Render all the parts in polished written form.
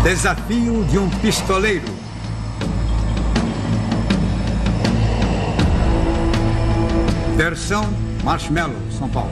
Desafio de um pistoleiro. Versão Marshmallow, São Paulo.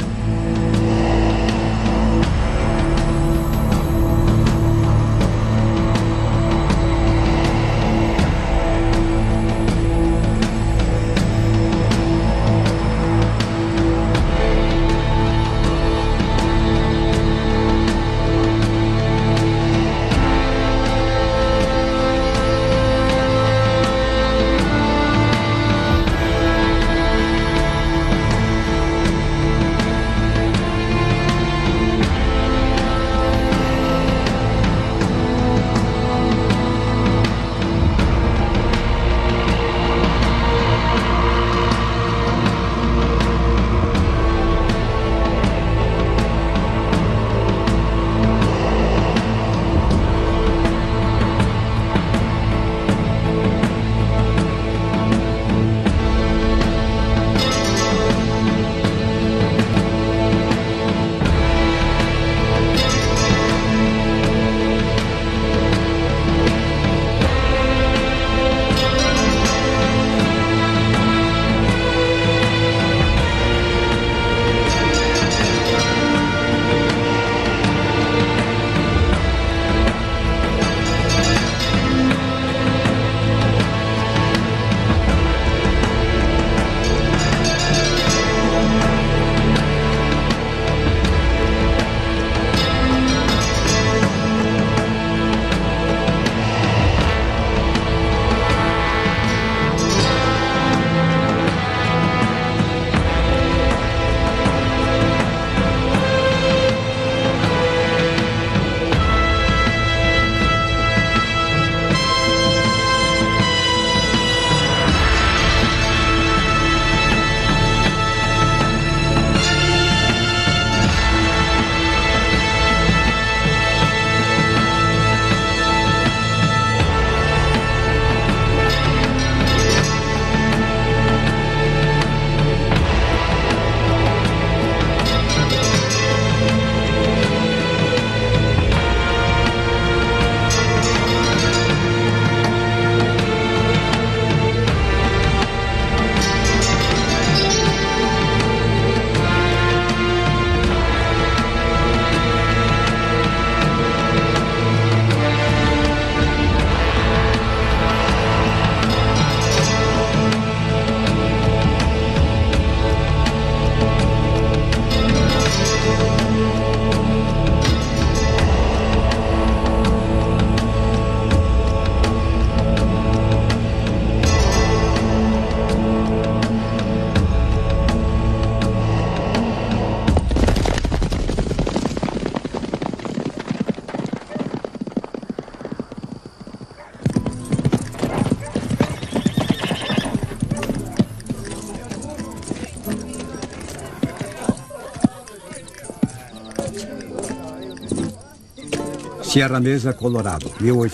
Sierra Mesa, Colorado,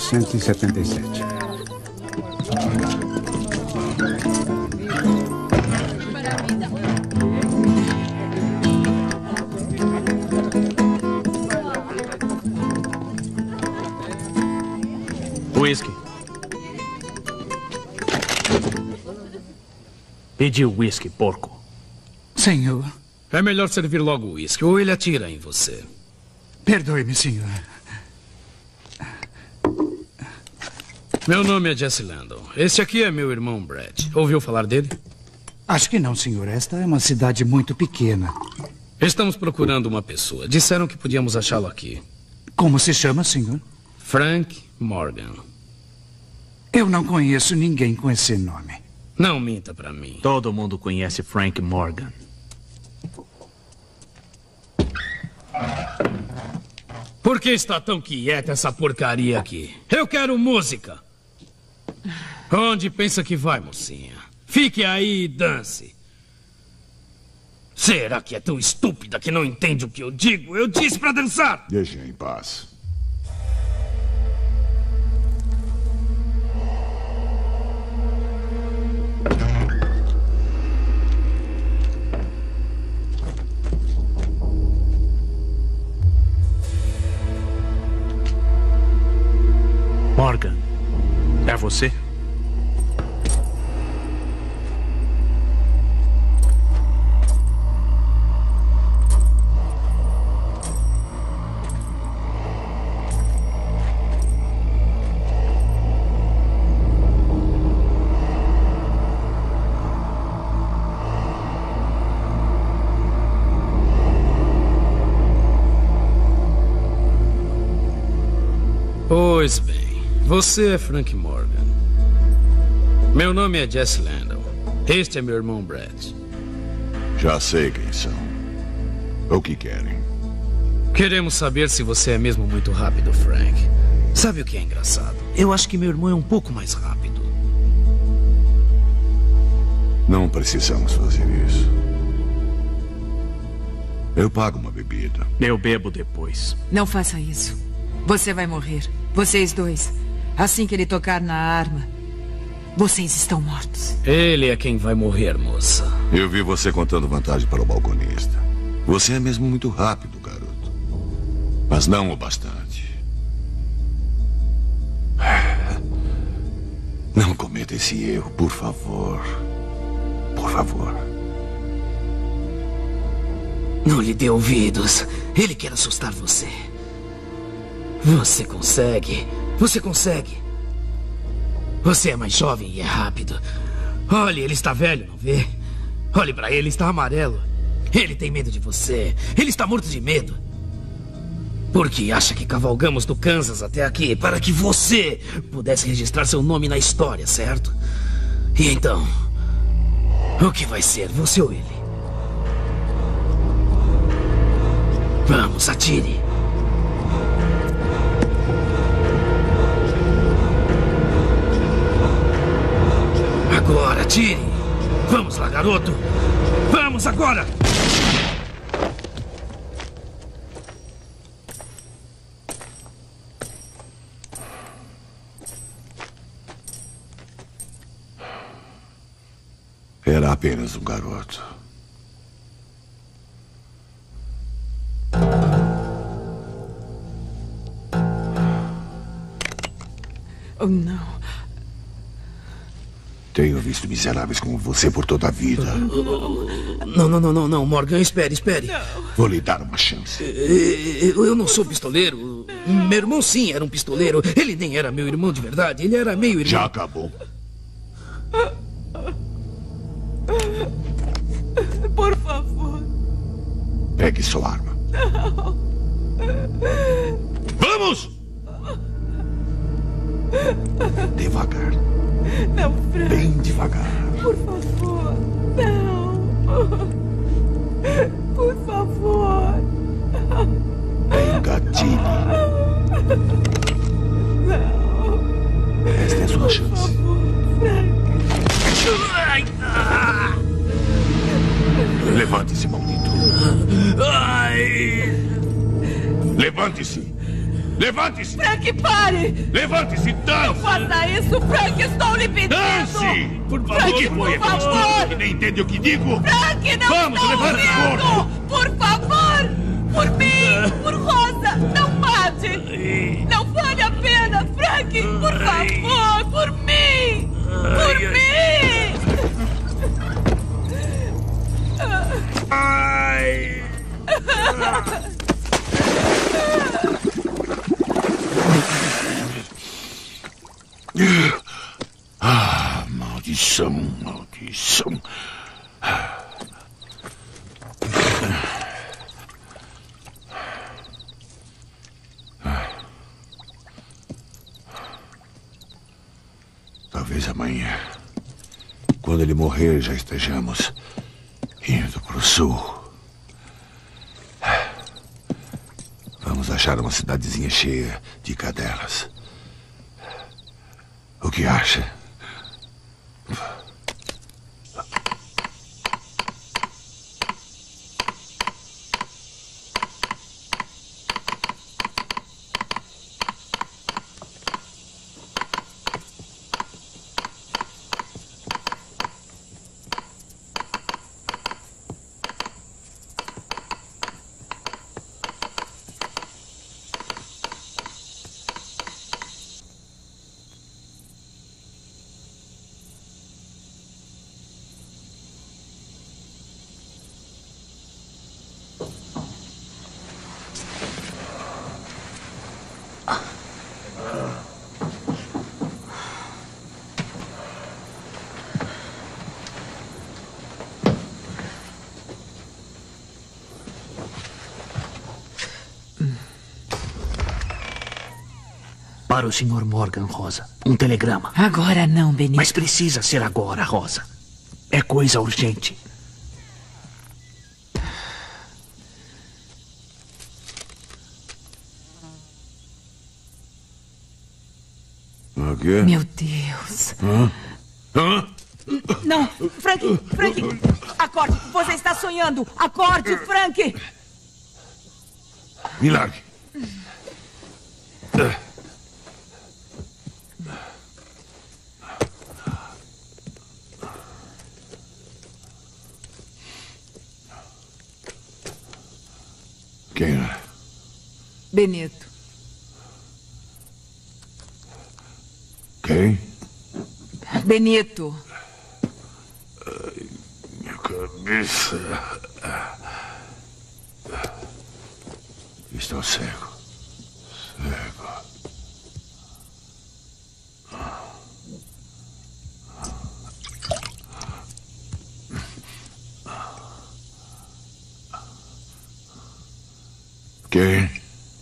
1877. Whisky. Pediu whisky, porco. Senhor. É melhor servir logo o whisky, ou ele atira em você. Perdoe-me, senhor. Meu nome é Jesse Landon. Este aqui é meu irmão Brad. Ouviu falar dele? Acho que não, senhor. Esta é uma cidade muito pequena. Estamos procurando uma pessoa. Disseram que podíamos achá-lo aqui. Como se chama, senhor? Frank Morgan. Eu não conheço ninguém com esse nome. Não minta pra mim. Todo mundo conhece Frank Morgan. Por que está tão quieta essa porcaria aqui? Eu quero música. Onde pensa que vai, mocinha? Fique aí e dance. Será que é tão estúpida que não entende o que eu digo? Eu disse pra dançar! Deixe em paz. você? Pois bem, você é Frank Morgan. Meu nome é Jesse Landon. Este é meu irmão Brad. Já sei quem são. O que querem? Queremos saber se você é mesmo muito rápido, Frank. Sabe o que é engraçado? Eu acho que meu irmão é um pouco mais rápido. Não precisamos fazer isso. Eu pago uma bebida. Eu bebo depois. Não faça isso. Você vai morrer. Vocês dois. Assim que ele tocar na arma, vocês estão mortos. Ele é quem vai morrer, moça. Eu vi você contando vantagem para o balconista. Você é mesmo muito rápido, garoto. Mas não o bastante. Não cometa esse erro, por favor. Por favor. Não lhe dê ouvidos. Ele quer assustar você. Você consegue. Você consegue. Você é mais jovem e é rápido. Olhe, ele está velho, não vê? Olhe pra ele, está amarelo. Ele tem medo de você. Ele está morto de medo. Porque acha que cavalgamos do Kansas até aqui para que você pudesse registrar seu nome na história, certo? E então, o que vai ser, você ou ele? Vamos, atire. Agora, atire. Vamos lá, garoto. Vamos agora. Era apenas um garoto. Oh, não. Tenho visto miseráveis como você por toda a vida. Não, Morgan, espere. Vou lhe dar uma chance. Eu não sou pistoleiro. Meu irmão, sim, era um pistoleiro. Ele nem era meu irmão de verdade. Ele era meio irmão. Já acabou. Por favor. Pegue sua arma. Não. Vamos! Devagar. Não, Frank. Bem devagar. Por favor. Não. Por favor. Engatilhe. Não. Esta é a sua chance. Por favor, Frank. Levante-se, maldito. Levante-se. Levante-se. Frank, pare! Levante-se, dance! Não faça isso, Frank! Estou lhe pedindo! Dance! Por Frank, favor, foi por aquele estúpido favor! que nem entende o que digo? Frank, não Vamos, estou levanta esse ouvindo! Por favor! Por mim! Por Rosa! Não mate! Não vale a pena, Frank! Por favor! Por mim! Por mim! Ah, maldição, maldição. Talvez amanhã, quando ele morrer, já estejamos indo para o sul. Vamos achar uma cidadezinha cheia de cadelas. O que acha? Para o Sr. Morgan, Rosa. Um telegrama. Agora não, Benito. Mas precisa ser agora, Rosa. É coisa urgente. O quê? Meu Deus. Hã? Não, Frank, acorde. Você está sonhando. Acorde, Frank. Me largue. Quem é? Benito. Quem? Benito. Minha cabeça. Estou cego. Cego. Quem?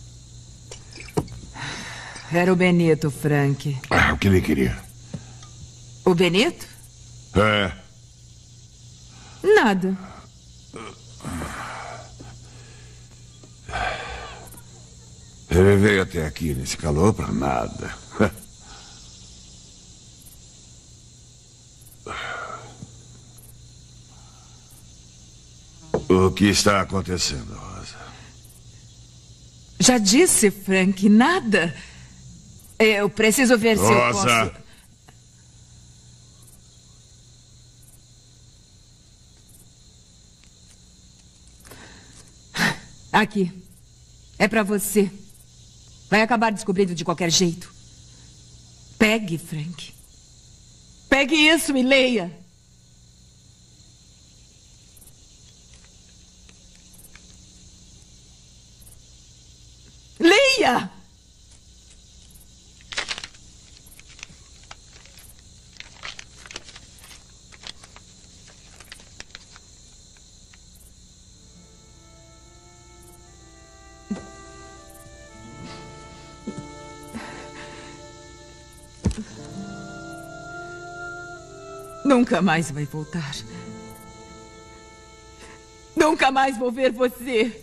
Era o Benito, Frank. O que ele queria? O Benito? É. Nada. Ele veio até aqui nesse calor pra nada. O que está acontecendo, Rosa? Já disse, Frank, nada. Eu preciso ver se eu Rosa! posso... Aqui. É pra você. Vai acabar descobrindo de qualquer jeito. Pegue, Frank. Pegue isso e leia. Leia! Nunca mais vai voltar. Nunca mais vou ver você.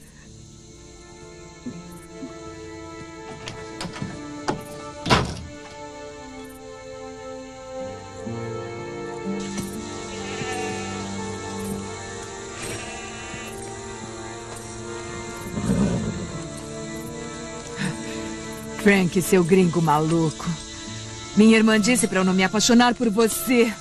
Frank, seu gringo maluco. Minha irmã disse para eu não me apaixonar por você.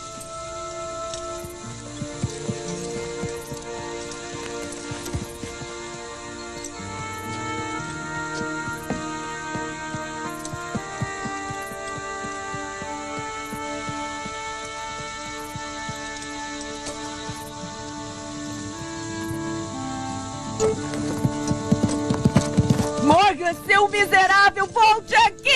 Morgan, seu miserável, volte aqui!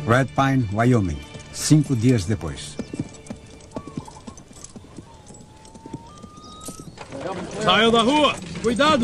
Red Pine, Wyoming. 5 dias depois. Saia da rua! Cuidado!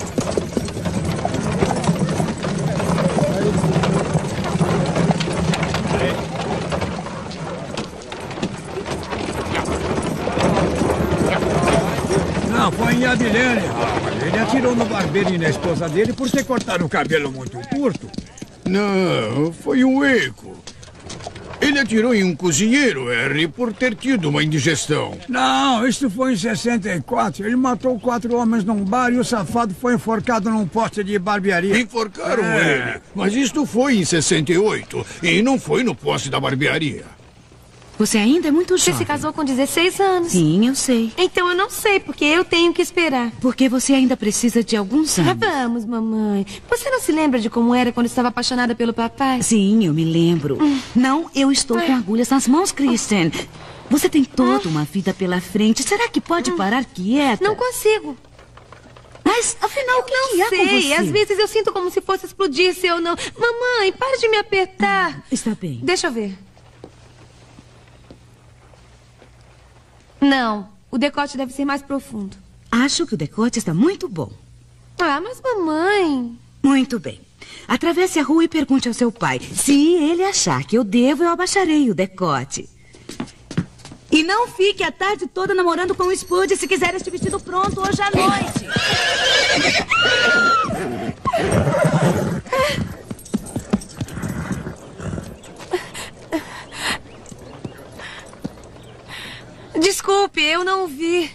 Não, foi em Abilene, rapaz. Ele atirou no barbeiro e na esposa dele por ter cortado o cabelo muito curto. Não, foi um eco. Ele atirou em um cozinheiro, Harry, por ter tido uma indigestão. Não, isso foi em 64. Ele matou 4 homens num bar e o safado foi enforcado num poste de barbearia. Enforcaram ele. Mas isto foi em 68 e não foi no poste da barbearia. Você ainda é muito jovem. Você se casou com 16 anos. Sim, eu sei. Então eu não sei, porque eu tenho que esperar. Porque você ainda precisa de alguns anos. Vamos, mamãe. Você não se lembra de como era quando estava apaixonada pelo papai? Sim, eu me lembro. Não, eu estou com agulhas nas mãos, Kristen. Você tem toda uma vida pela frente. Será que pode parar quieta? Não consigo. Mas, afinal, o que é com você? Às vezes eu sinto como se fosse explodir se eu não... Mamãe, para de me apertar. Está bem. Deixa eu ver. Não, o decote deve ser mais profundo. Acho que o decote está muito bom. Ah, mas mamãe... Muito bem. Atravesse a rua e pergunte ao seu pai. Se ele achar que eu devo, eu abaixarei o decote. E não fique a tarde toda namorando com o Spud se quiser este vestido pronto hoje à noite. Desculpe, eu não vi.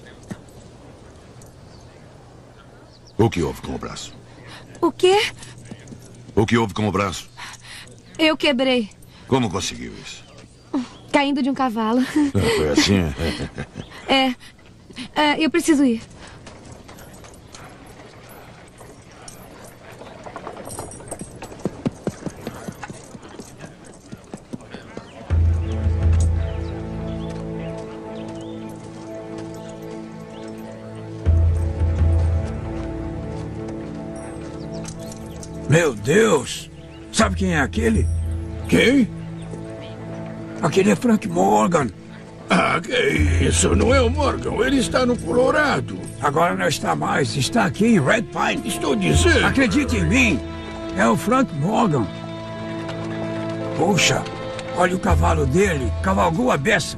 O que houve com o braço? O quê? O que houve com o braço? Eu quebrei. Como conseguiu isso? Caindo de um cavalo. Foi assim? Eu preciso ir. Meu Deus! Sabe quem é aquele? Quem? Aquele é Frank Morgan. Ah, que isso? Não é o Morgan. Ele está no Colorado. Agora não está mais. Está aqui em Red Pine. Estou dizendo... Acredite em mim. É o Frank Morgan. Puxa, olha o cavalo dele. Cavalgou a beça.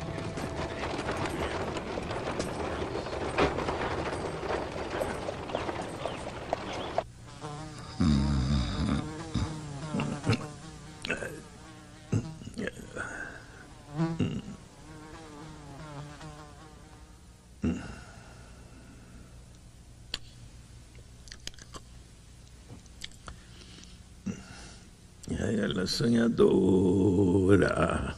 Ela sonhadora.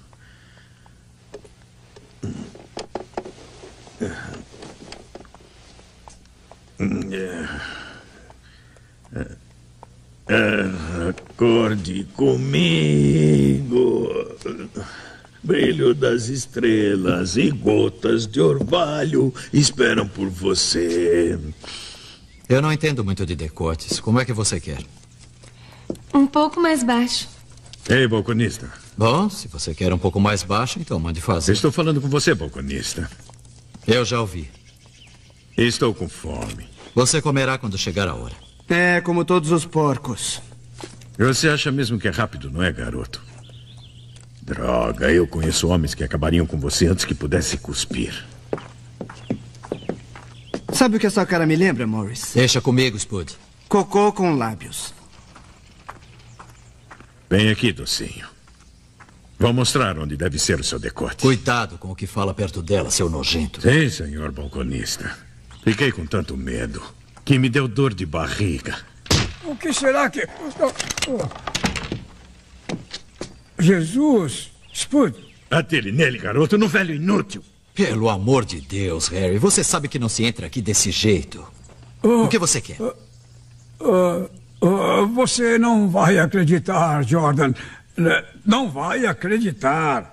Acorde comigo. Brilho das estrelas e gotas de orvalho esperam por você. Eu não entendo muito de decotes. Como é que você quer? Um pouco mais baixo. Ei, balconista. Bom, se você quer um pouco mais baixo, então mande fazer. Estou falando com você, balconista. Eu já ouvi. Estou com fome. Você comerá quando chegar a hora. É, como todos os porcos. Você acha mesmo que é rápido, não é, garoto? Droga, eu conheço homens que acabariam com você antes que pudesse cuspir. Sabe o que essa cara me lembra, Morris? Deixa comigo, Spud. Cocô com lábios. Vem aqui, docinho. Vou mostrar onde deve ser o seu decote. Cuidado com o que fala perto dela, seu nojento. Sim, senhor balconista. Fiquei com tanto medo que me deu dor de barriga. O que será que... Jesus! Spud! Atire nele, garoto, no velho inútil. Pelo amor de Deus, Harry. Você sabe que não se entra aqui desse jeito. O que você quer? Você não vai acreditar, Jordan. Não vai acreditar.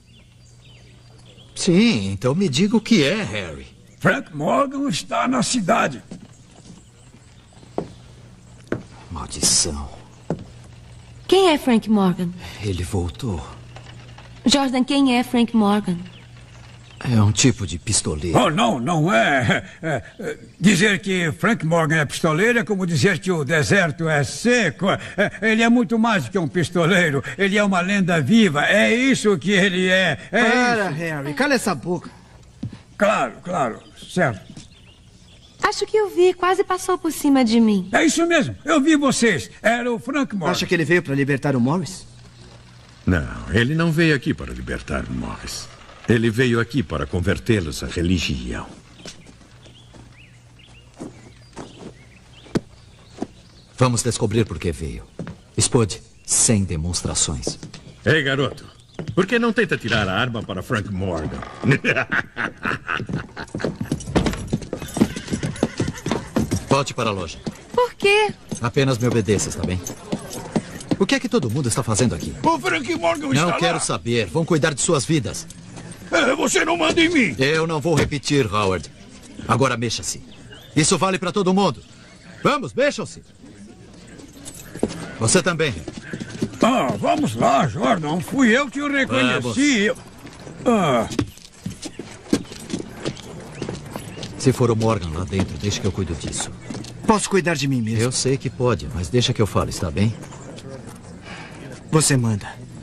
Sim, então me diga o que é, Harry. Frank Morgan está na cidade. Maldição. Quem é Frank Morgan? Ele voltou. Jordan, quem é Frank Morgan? É um tipo de pistoleiro. Oh, não é. Dizer que Frank Morgan é pistoleiro é como dizer que o deserto é seco. Ele é muito mais do que um pistoleiro. Ele é uma lenda viva. É isso que ele é. Para, Harry. Cala essa boca. Claro. Certo. Acho que eu vi. Quase passou por cima de mim. É isso mesmo. Eu vi vocês. Era o Frank Morgan. Acha que ele veio para libertar o Morris? Não, ele não veio aqui para libertar o Morris. Ele veio aqui para convertê-los à religião. Vamos descobrir por que veio. Spud, sem demonstrações. Ei, garoto. Por que não tenta tirar a arma para Frank Morgan? Volte para a loja. Por quê? Apenas me obedeça, está bem? O que é que todo mundo está fazendo aqui? O Frank Morgan está lá. Não quero saber. Vão cuidar de suas vidas. Você não manda em mim. Eu não vou repetir, Howard. Agora mexa-se. Isso vale para todo mundo. Vamos, mexam-se. Você também. Vamos lá, Jordan. Fui eu que o reconheci. Se for o Morgan lá dentro, deixa que eu cuido disso. Posso cuidar de mim mesmo. Eu sei que pode, mas deixa que eu fale, está bem? Você manda.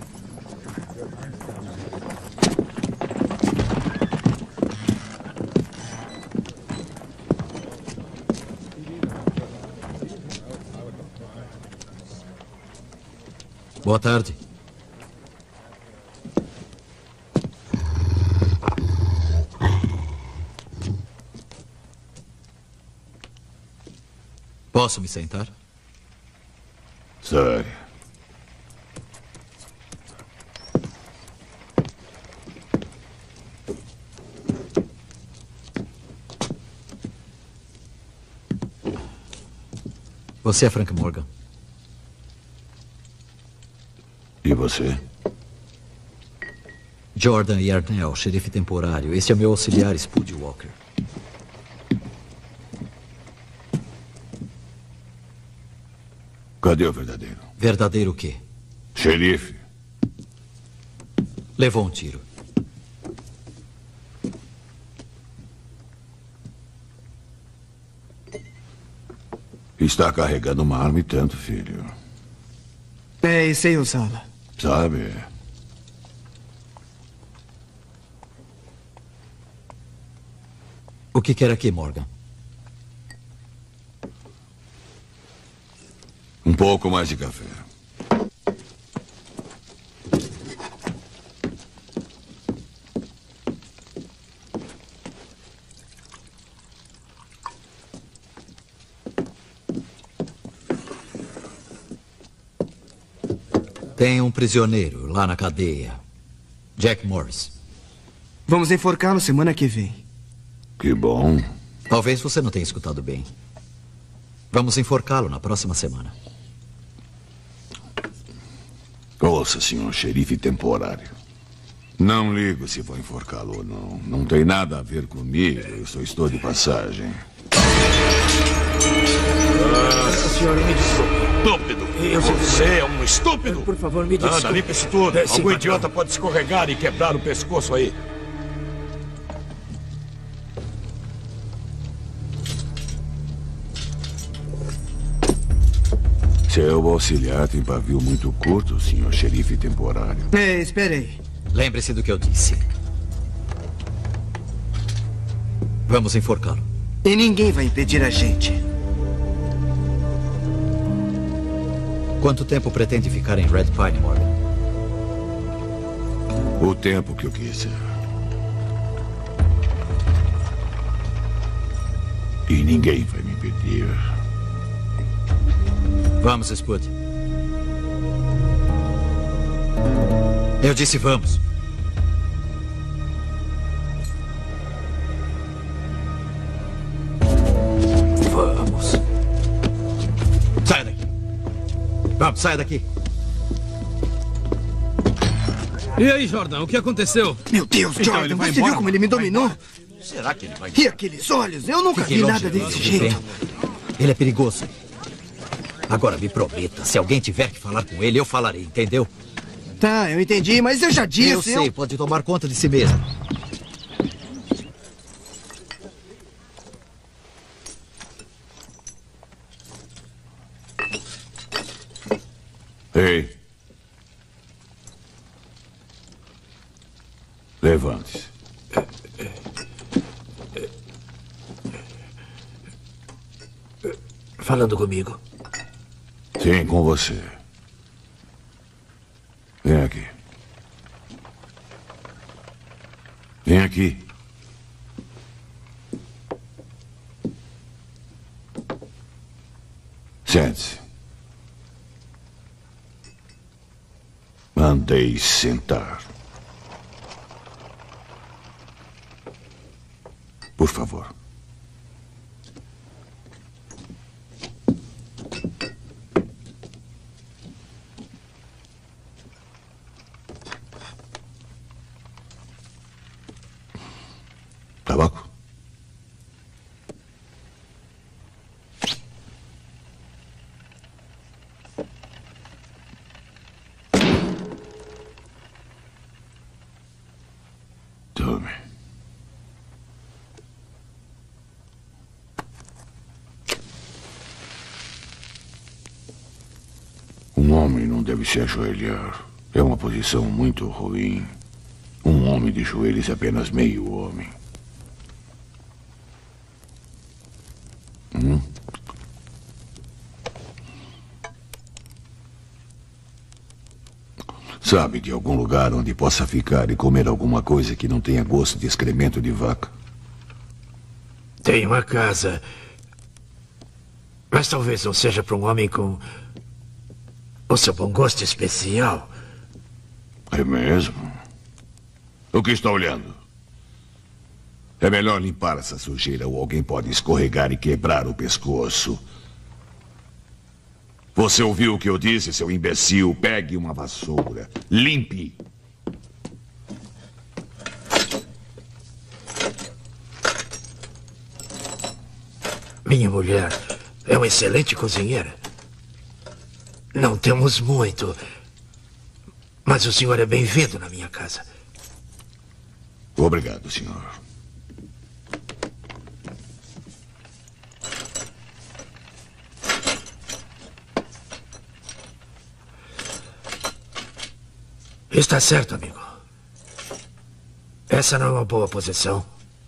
Boa tarde. Posso me sentar? Sai. Você é Frank Morgan. E você? Jordan Yarnell, xerife temporário. Este é meu auxiliar, Spud Walker. Cadê o verdadeiro? Verdadeiro o quê? Xerife. Levou um tiro. Está carregando uma arma e tanto, filho. E sei usá-la. Sabe? O que quer aqui, Morgan? Um pouco mais de café. Tem um prisioneiro lá na cadeia. Jack Morris. Vamos enforcá-lo semana que vem. Que bom. Talvez você não tenha escutado bem. Vamos enforcá-lo na próxima semana. Ouça, senhor xerife temporário. Não ligo se vou enforcá-lo ou não. Não tem nada a ver comigo. Eu só estou de passagem. Senhor, me desculpe. Estúpido! Você é um estúpido! Por favor, me desculpe. Anda, limpa isso tudo. Algum idiota pode escorregar e quebrar o pescoço aí. Seu auxiliar tem pavio muito curto, senhor xerife temporário. Esperei. Lembre-se do que eu disse. Vamos enforcá-lo. E ninguém vai impedir a gente. Quanto tempo pretende ficar em Red Pine, Morgan? O tempo que eu quiser. E ninguém vai me impedir. Vamos, Spud. Eu disse vamos. Vamos. Saia daqui. Vamos, saia daqui. E aí, Jordan, o que aconteceu? Meu Deus, Jordan, você viu como ele me dominou? Será que ele vai... E aqueles olhos? Eu nunca vi nada desse jeito. Ele é perigoso. Agora me prometa, se alguém tiver que falar com ele, eu falarei, entendeu? Tá, eu entendi, mas eu já disse... Eu sei, pode tomar conta de si mesmo. Ei. Levante-se. Falando comigo. Sim, com você. Vem aqui. Vem aqui. Sente-se. Mandei sentar. Por favor. Tabaco? Tome. Um homem não deve se ajoelhar. É uma posição muito ruim. Um homem de joelhos é apenas meio homem. Sabe de algum lugar onde possa ficar e comer alguma coisa que não tenha gosto de excremento de vaca? Tem uma casa. Mas talvez não seja para um homem com o seu bom gosto especial. É mesmo? O que está olhando? É melhor limpar essa sujeira ou alguém pode escorregar e quebrar o pescoço. Você ouviu o que eu disse, seu imbecil? Pegue uma vassoura. Limpe. Minha mulher é uma excelente cozinheira. Não temos muito, mas o senhor é bem-vindo na minha casa. Obrigado, senhor. Está certo, amigo. Essa não é uma boa posição.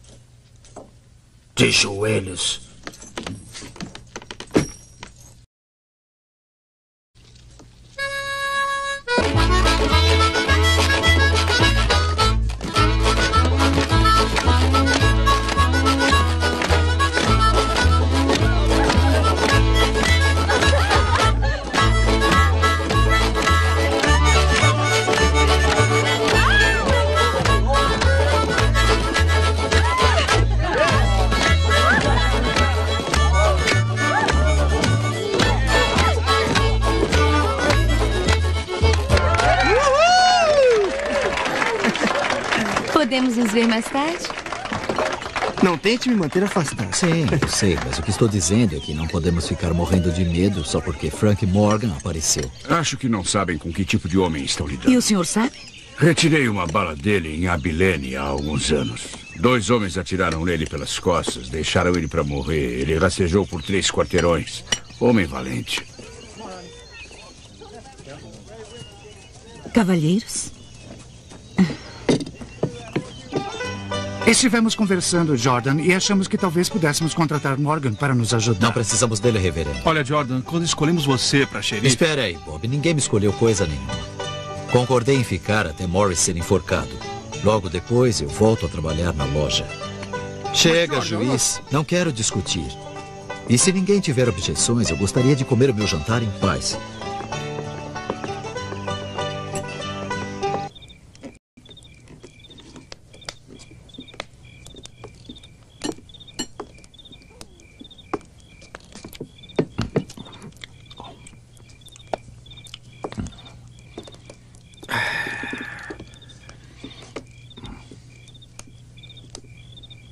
De joelhos. Podemos nos ver mais tarde? Não tente me manter afastado. Sim, eu sei, mas o que estou dizendo é que não podemos ficar morrendo de medo só porque Frank Morgan apareceu. Acho que não sabem com que tipo de homem estão lidando. E o senhor sabe? Retirei uma bala dele em Abilene há alguns anos. 2 homens atiraram nele pelas costas, deixaram ele para morrer. Ele rastejou por 3 quarteirões. Homem valente. Cavalheiros? Estivemos conversando, Jordan, e achamos que talvez pudéssemos contratar Morgan para nos ajudar. Não precisamos dele, reverendo. Olha, Jordan, quando escolhemos você para xerife... Espera aí, Bob. Ninguém me escolheu coisa nenhuma. Concordei em ficar até Morris ser enforcado. Logo depois, eu volto a trabalhar na loja. Chega, juiz. Não quero discutir. E se ninguém tiver objeções, eu gostaria de comer o meu jantar em paz.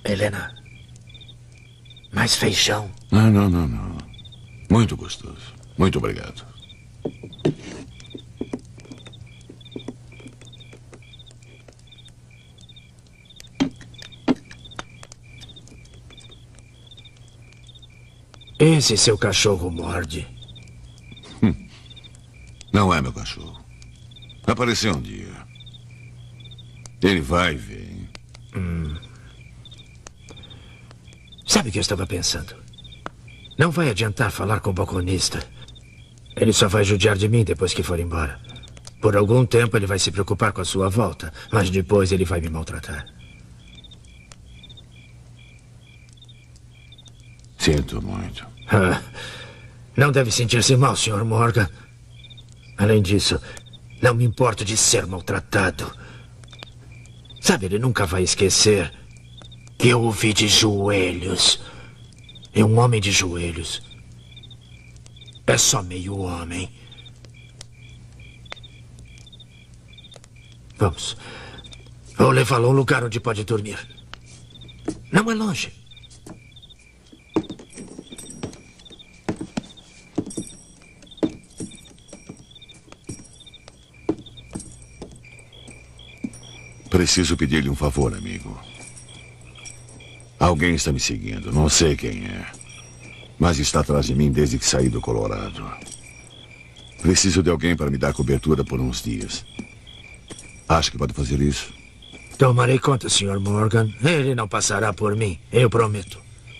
Helena, mais feijão. Não. Muito gostoso. Muito obrigado. Esse seu cachorro morde. Não é meu cachorro. Apareceu um dia. Ele vai e vem. Sabe o que eu estava pensando? Não vai adiantar falar com o balconista. Ele só vai judiar de mim depois que for embora. Por algum tempo ele vai se preocupar com a sua volta, mas depois ele vai me maltratar. Sinto muito. Não deve sentir-se mal, Sr. Morgan. Além disso, não me importo de ser maltratado. Sabe, ele nunca vai esquecer que eu o vi de joelhos. É um homem de joelhos. É só meio homem. Vamos. Vou levá-lo a um lugar onde pode dormir. Não é longe. Preciso pedir-lhe um favor, amigo. Alguém está me seguindo, não sei quem é. Mas está atrás de mim desde que saí do Colorado. Preciso de alguém para me dar cobertura por uns dias. Acha que pode fazer isso? Tomarei conta, Sr. Morgan. Ele não passará por mim, eu prometo.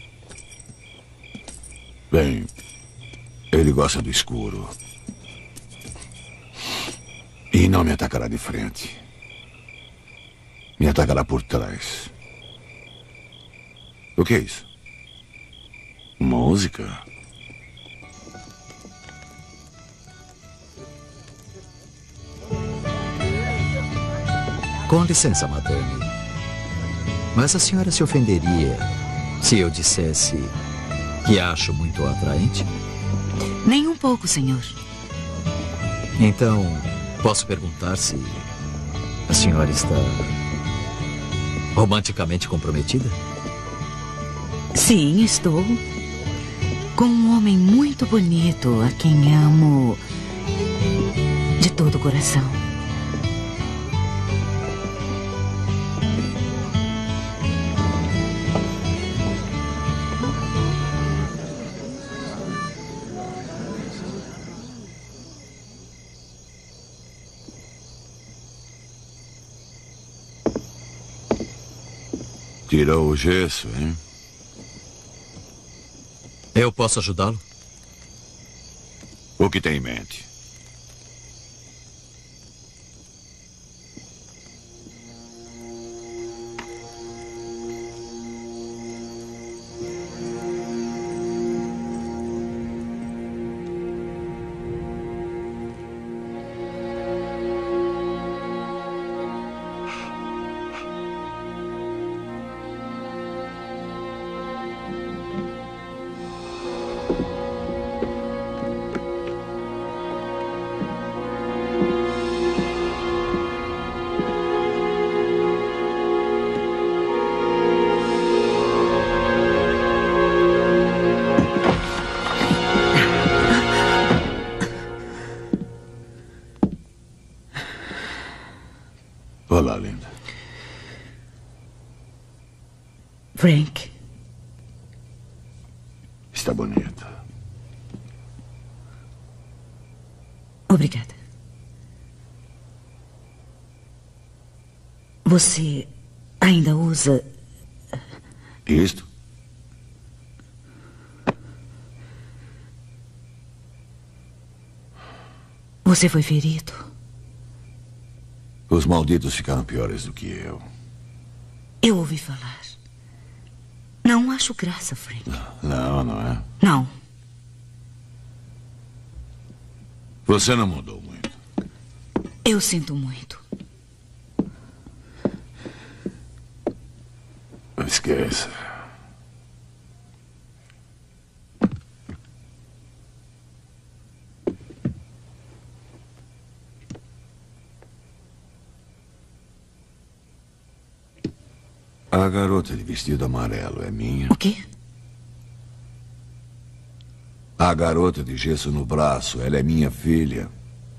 Bem, ele gosta do escuro. E não me atacará de frente. Me atacará por trás. O que é isso? Música? Com licença, madame. Mas a senhora se ofenderia se eu dissesse que acho muito atraente? Nem um pouco, senhor. Então, posso perguntar se a senhora está romanticamente comprometida? Sim, estou. Com um homem muito bonito, a quem amo de todo o coração. Tirou o gesso, hein? Eu posso ajudá-lo? O que tem em mente? Olá, linda. Frank. Está bonita. Obrigada. Você ainda usa... Isto? Você foi ferido? Os malditos ficaram piores do que eu. Eu ouvi falar. Não acho graça, Frank. Não, não é? Não. Você não mudou muito. Eu sinto muito. Esqueça. A garota de vestido amarelo é minha? O quê? A garota de gesso no braço, ela é minha filha.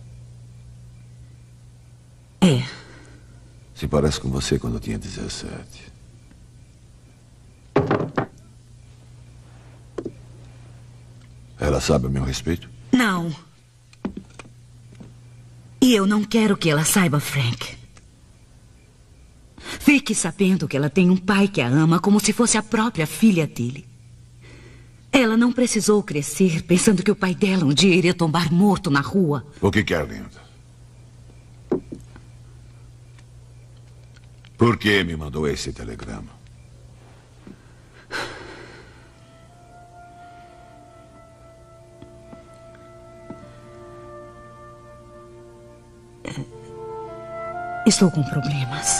É. Se parece com você quando eu tinha 17. Ela sabe a meu respeito? Não. E eu não quero que ela saiba, Frank. Fique sabendo que ela tem um pai que a ama como se fosse a própria filha dele. Ela não precisou crescer pensando que o pai dela um dia iria tombar morto na rua. O que quer, linda? Por que me mandou esse telegrama? Estou com problemas.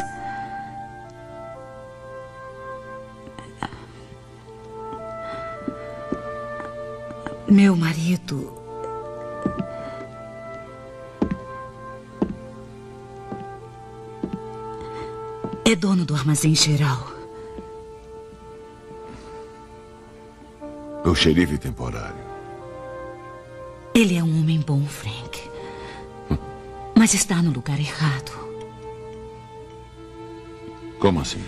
Meu marido... é dono do armazém geral. O xerife temporário. Ele é um homem bom, Frank. Mas está no lugar errado. Como assim?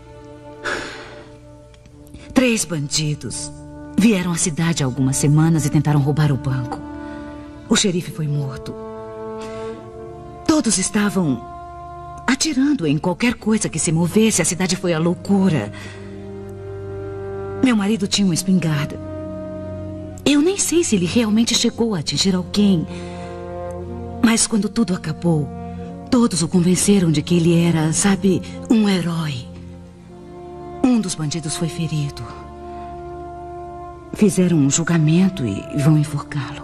3 bandidos vieram à cidade há algumas semanas e tentaram roubar o banco. O xerife foi morto. Todos estavam atirando em qualquer coisa que se movesse. A cidade foi à loucura. Meu marido tinha uma espingarda. Eu nem sei se ele realmente chegou a atingir alguém. Mas quando tudo acabou, todos o convenceram de que ele era, sabe, um herói. Um dos bandidos foi ferido. Fizeram um julgamento e vão enforcá-lo.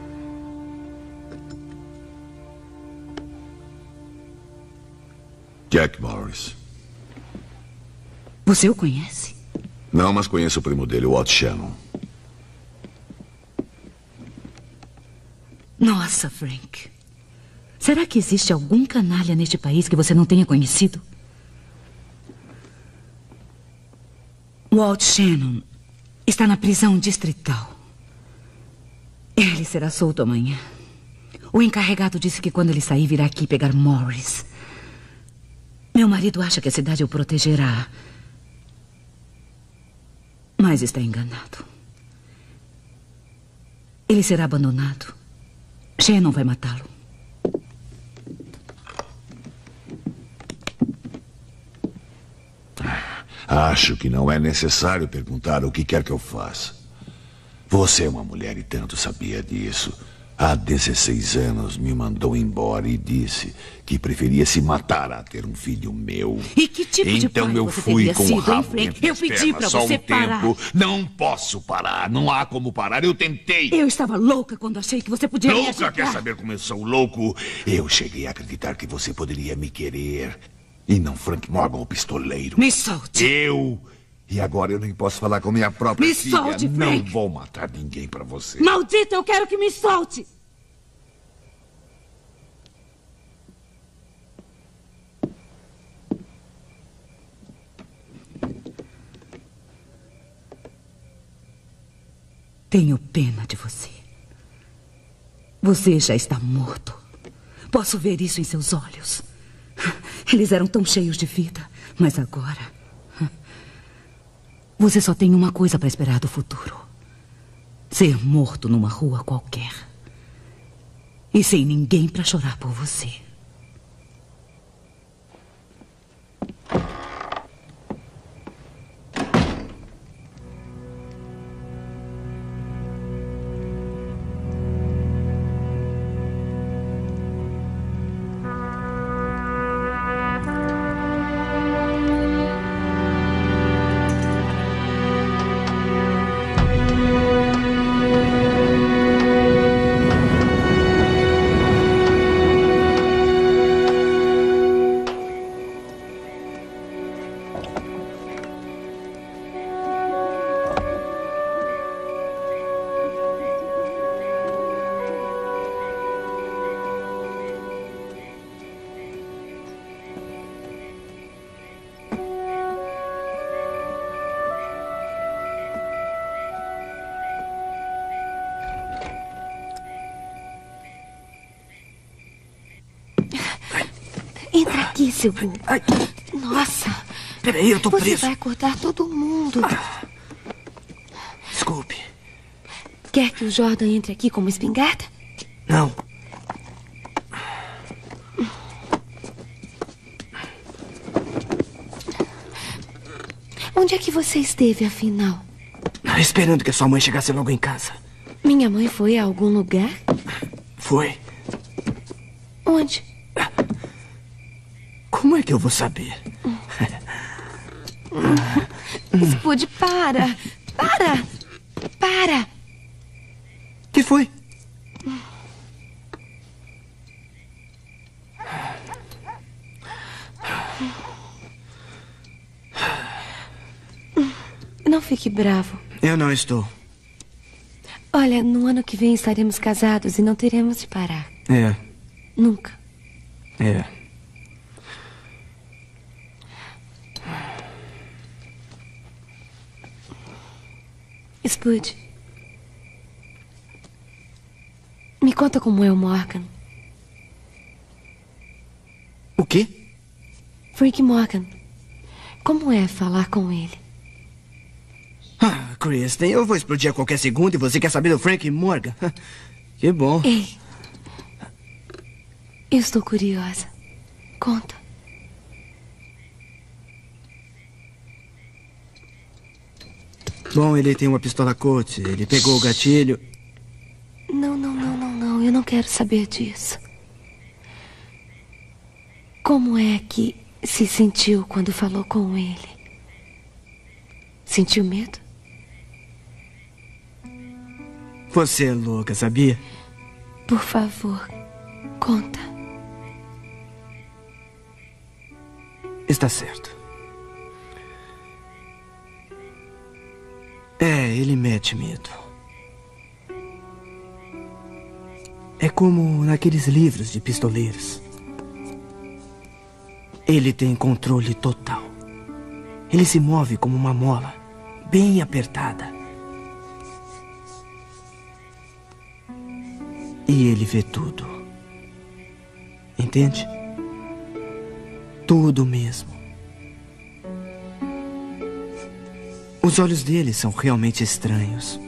Jack Morris. Você o conhece? Não, mas conheço o primo dele, o Walt Shannon. Nossa, Frank. Será que existe algum canalha neste país que você não tenha conhecido? Walt Shannon está na prisão distrital. Ele será solto amanhã. O encarregado disse que quando ele sair virá aqui pegar Morris. Meu marido acha que a cidade o protegerá. Mas está enganado. Ele será abandonado. Shannon vai matá-lo. Acho que não é necessário perguntar o que quer que eu faça. Você é uma mulher e tanto sabia disso. Há 16 anos me mandou embora e disse que preferia se matar a ter um filho meu. E que tipo de pai então eu você fui teria com o sido, rabo hein, Frank? entre Eu as pedi pernas, pra só você um tempo. parar. Não posso parar, não há como parar. Eu tentei. Eu estava louca quando achei que você podia me Louca, ajudar. quer saber como eu sou louco? Eu cheguei a acreditar que você poderia me querer. E não Frank Morgan, o pistoleiro. Me solte. E agora eu nem posso falar com minha própria Me filha. solte, Não Frank. vou matar ninguém pra você. Maldito, eu quero que me solte. Tenho pena de você. Você já está morto. Posso ver isso em seus olhos. Eles eram tão cheios de vida, mas agora... Você só tem uma coisa para esperar do futuro. Ser morto numa rua qualquer. E sem ninguém para chorar por você. aqui, seu burro. Nossa. Peraí, eu tô Você preso. vai acordar todo mundo. Desculpe. Quer que o Jordan entre aqui com uma espingarda? Não. Onde é que você esteve, afinal? Esperando que a sua mãe chegasse logo em casa. Minha mãe foi a algum lugar? Foi. Onde? Como é que eu vou saber? Spud, para! Para! Para! Que foi? Não fique bravo. Eu não estou. Olha, no ano que vem estaremos casados e não teremos de parar. É. Nunca. É. Spud. Me conta como é o Morgan. O quê? Frank Morgan. Como é falar com ele? Ah, Kristen, eu vou explodir a qualquer segundo e você quer saber do Frank Morgan? Que bom. Ei. Eu estou curiosa. Conta. Bom, ele tem uma pistola Colt. Ele pegou o gatilho. Não. Eu não quero saber disso. Como é que se sentiu quando falou com ele? Sentiu medo? Você é louca, sabia? Por favor, conta. Está certo. Ele mete medo. É como naqueles livros de pistoleiros. Ele tem controle total. Ele se move como uma mola, bem apertada. E ele vê tudo. Entende? Tudo mesmo. Os olhos dele são realmente estranhos.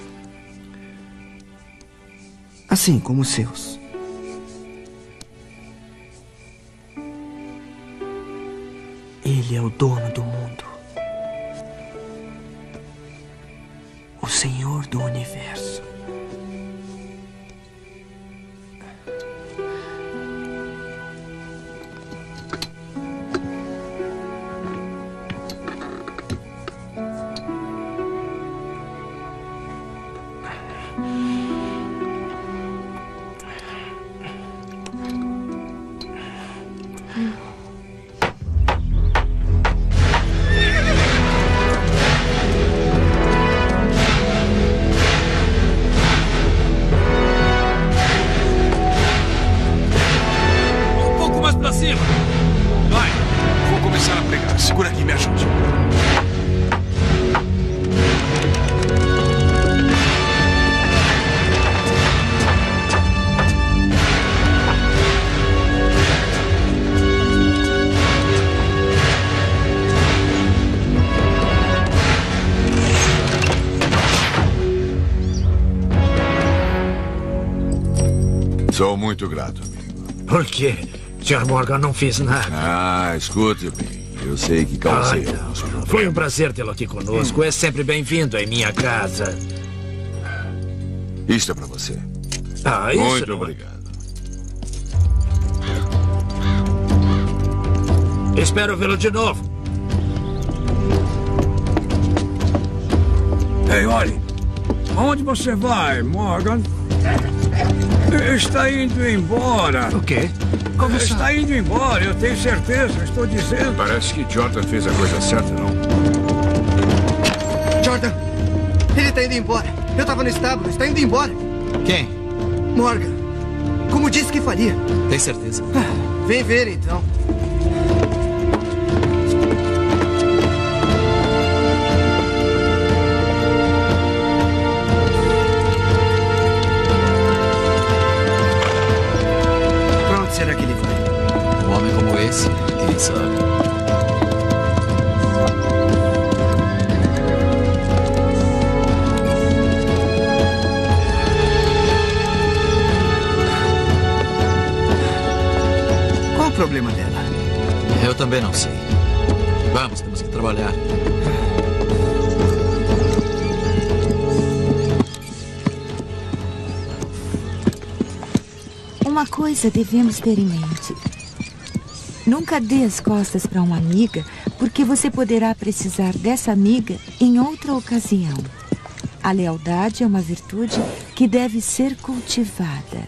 Assim como os seus. Ele é o dono do mundo. O Senhor do Universo. Sou muito grato, amigo. Por quê? Sr. Morgan não fez nada. Ah, escute bem. Eu sei que causei alguns problemas. Foi um prazer tê-lo aqui conosco. É sempre bem-vindo em minha casa. Isto é pra você. Ah, isso muito não... obrigado. Espero vê-lo de novo. Ei, olhe. Aonde você vai, Morgan? Está indo embora. O quê? Como está indo embora, eu tenho certeza, estou dizendo. Parece que Jordan fez a coisa certa, não? Jordan, ele está indo embora. Eu estava no estábulo, está indo embora. Quem? Morgan. Como disse que faria. Tem certeza? Vem ver, então. Será que ele vai? Um homem como esse também não sei. Vamos, temos que trabalhar. Uma coisa devemos ter em mente. Nunca dê as costas para uma amiga, porque você poderá precisar dessa amiga em outra ocasião. A lealdade é uma virtude que deve ser cultivada.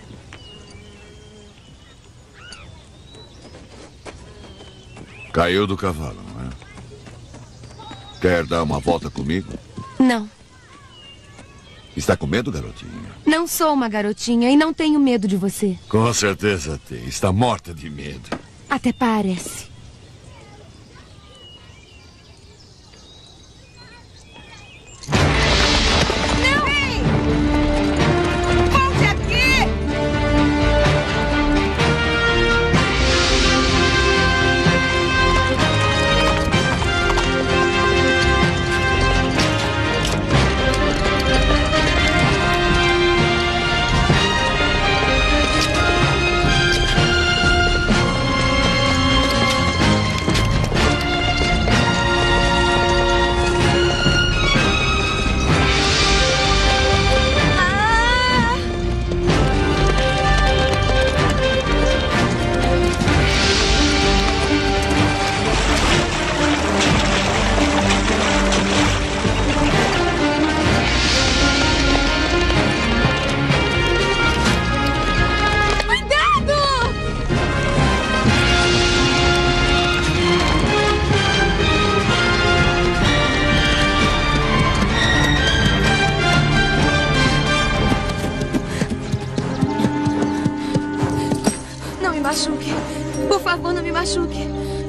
Caiu do cavalo, não é? Quer dar uma volta comigo? Não. Está com medo, garotinha? Não sou uma garotinha e não tenho medo de você. Com certeza tem. Está morta de medo. Até parece. Não! Ei! Volte aqui! Machuque. Por favor, não me machuque.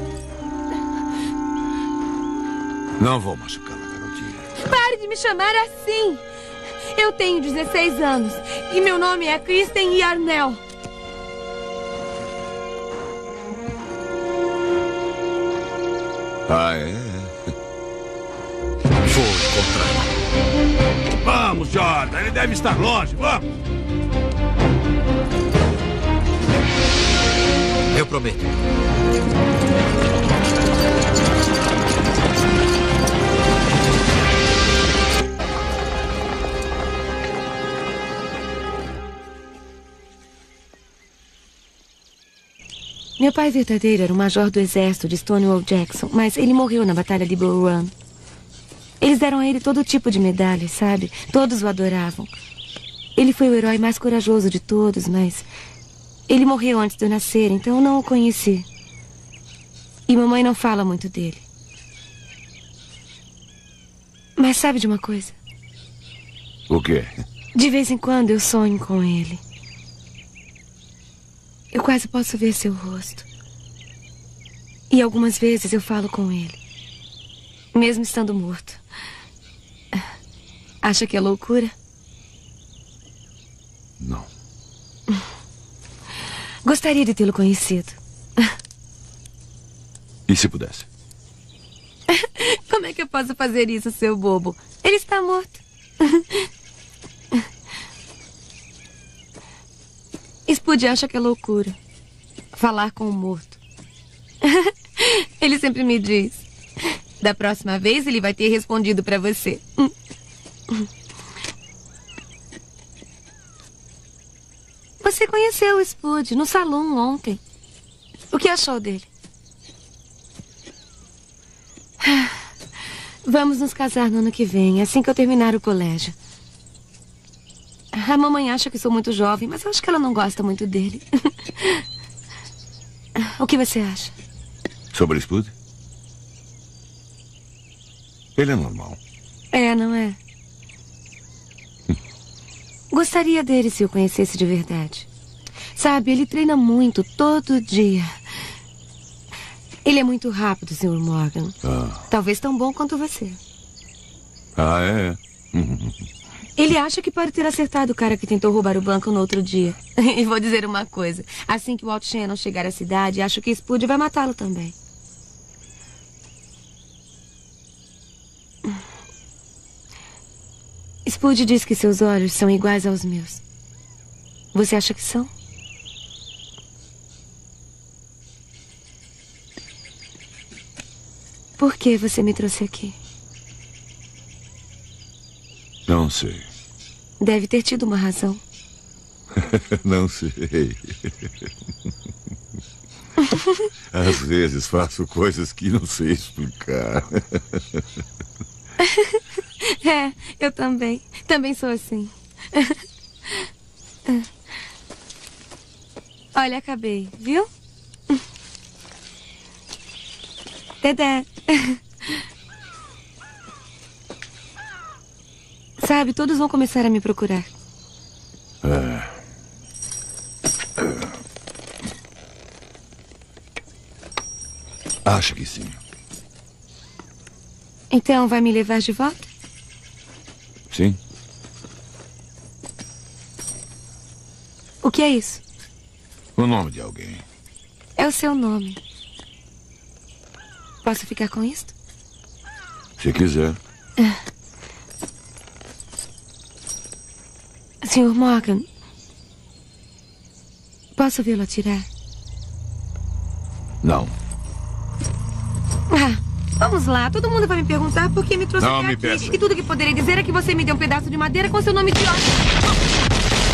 Não vou machucá-la, garotinha. Pare de me chamar assim. Eu tenho 16 anos e meu nome é Kristen Yarnell. Ah, é? Vou encontrá-lo. Vamos, Jordan. Ele deve estar longe. Vamos. Eu prometo. Meu pai verdadeiro era um major do exército de Stonewall Jackson, mas ele morreu na batalha de Bull Run. Eles deram a ele todo tipo de medalhas, sabe? Todos o adoravam. Ele foi o herói mais corajoso de todos, mas ele morreu antes de eu nascer, então eu não o conheci. E mamãe não fala muito dele. Mas sabe de uma coisa? O quê? De vez em quando eu sonho com ele. Eu quase posso ver seu rosto. E algumas vezes eu falo com ele. Mesmo estando morto. Acha que é loucura? Não. Gostaria de tê-lo conhecido. E se pudesse? Como é que eu posso fazer isso, seu bobo? Ele está morto. Spud acha que é loucura falar com o morto. Ele sempre me diz: da próxima vez ele vai ter respondido para você. Você conheceu o Spud no salão ontem. O que achou dele? Vamos nos casar no ano que vem, assim que eu terminar o colégio. A mamãe acha que sou muito jovem, mas eu acho que ela não gosta muito dele. O que você acha? Sobre Spud? Ele é normal. É, não é? Gostaria dele se eu conhecesse de verdade. Sabe, ele treina muito, todo dia. Ele é muito rápido, Sr. Morgan. Talvez tão bom quanto você. Ah, é? Ele acha que pode ter acertado o cara que tentou roubar o banco no outro dia. E vou dizer uma coisa. Assim que o Walt Shannon chegar à cidade, acho que Spud vai matá-lo também. Spud diz que seus olhos são iguais aos meus. Você acha que são? Por que você me trouxe aqui? Não sei. Deve ter tido uma razão. Não sei. Às vezes faço coisas que não sei explicar. É, eu também. Também sou assim. Olha, acabei, viu? Dedé. Sabe, todos vão começar a me procurar. Acho que sim. Então, vai me levar de volta? Sim. O que é isso? O nome de alguém. É o seu nome. Posso ficar com isto? Se quiser. Sr. Morgan, posso vê-lo atirar? Não. Vamos lá. Todo mundo vai me perguntar por que me trouxe Não até me aqui. peça. E tudo que poderei dizer é que você me deu um pedaço de madeira com seu nome de ordem.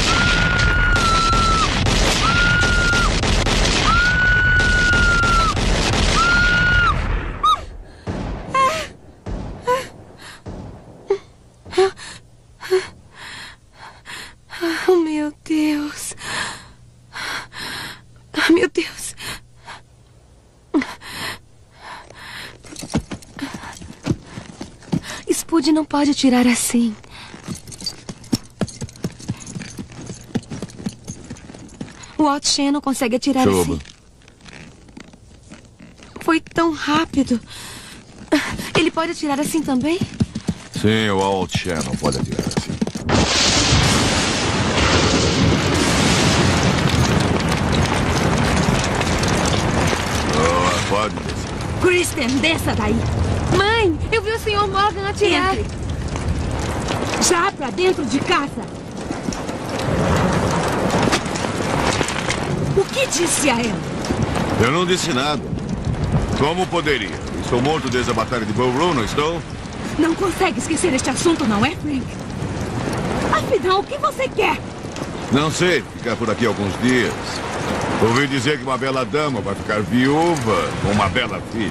Oh, meu Deus. Meu Deus. Spud não pode atirar assim. O Walt Shannon consegue atirar Soube. assim. Foi tão rápido. Ele pode atirar assim também? Sim, o Walt Shannon pode atirar assim. Pode descer. Kristen, desça daí. Mãe, eu vi o Sr. Morgan atirar. Entre. Já pra dentro de casa. O que disse a ela? Eu não disse nada. Como poderia? Estou morto desde a batalha de Bull Run, não estou? Não consegue esquecer este assunto, não é, Frank? Afinal, o que você quer? Não sei, ficar por aqui alguns dias. Ouvi dizer que uma bela dama vai ficar viúva com uma bela filha.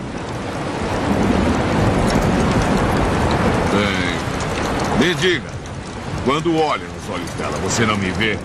Bem, me diga, quando olho nos olhos dela, você não me vê?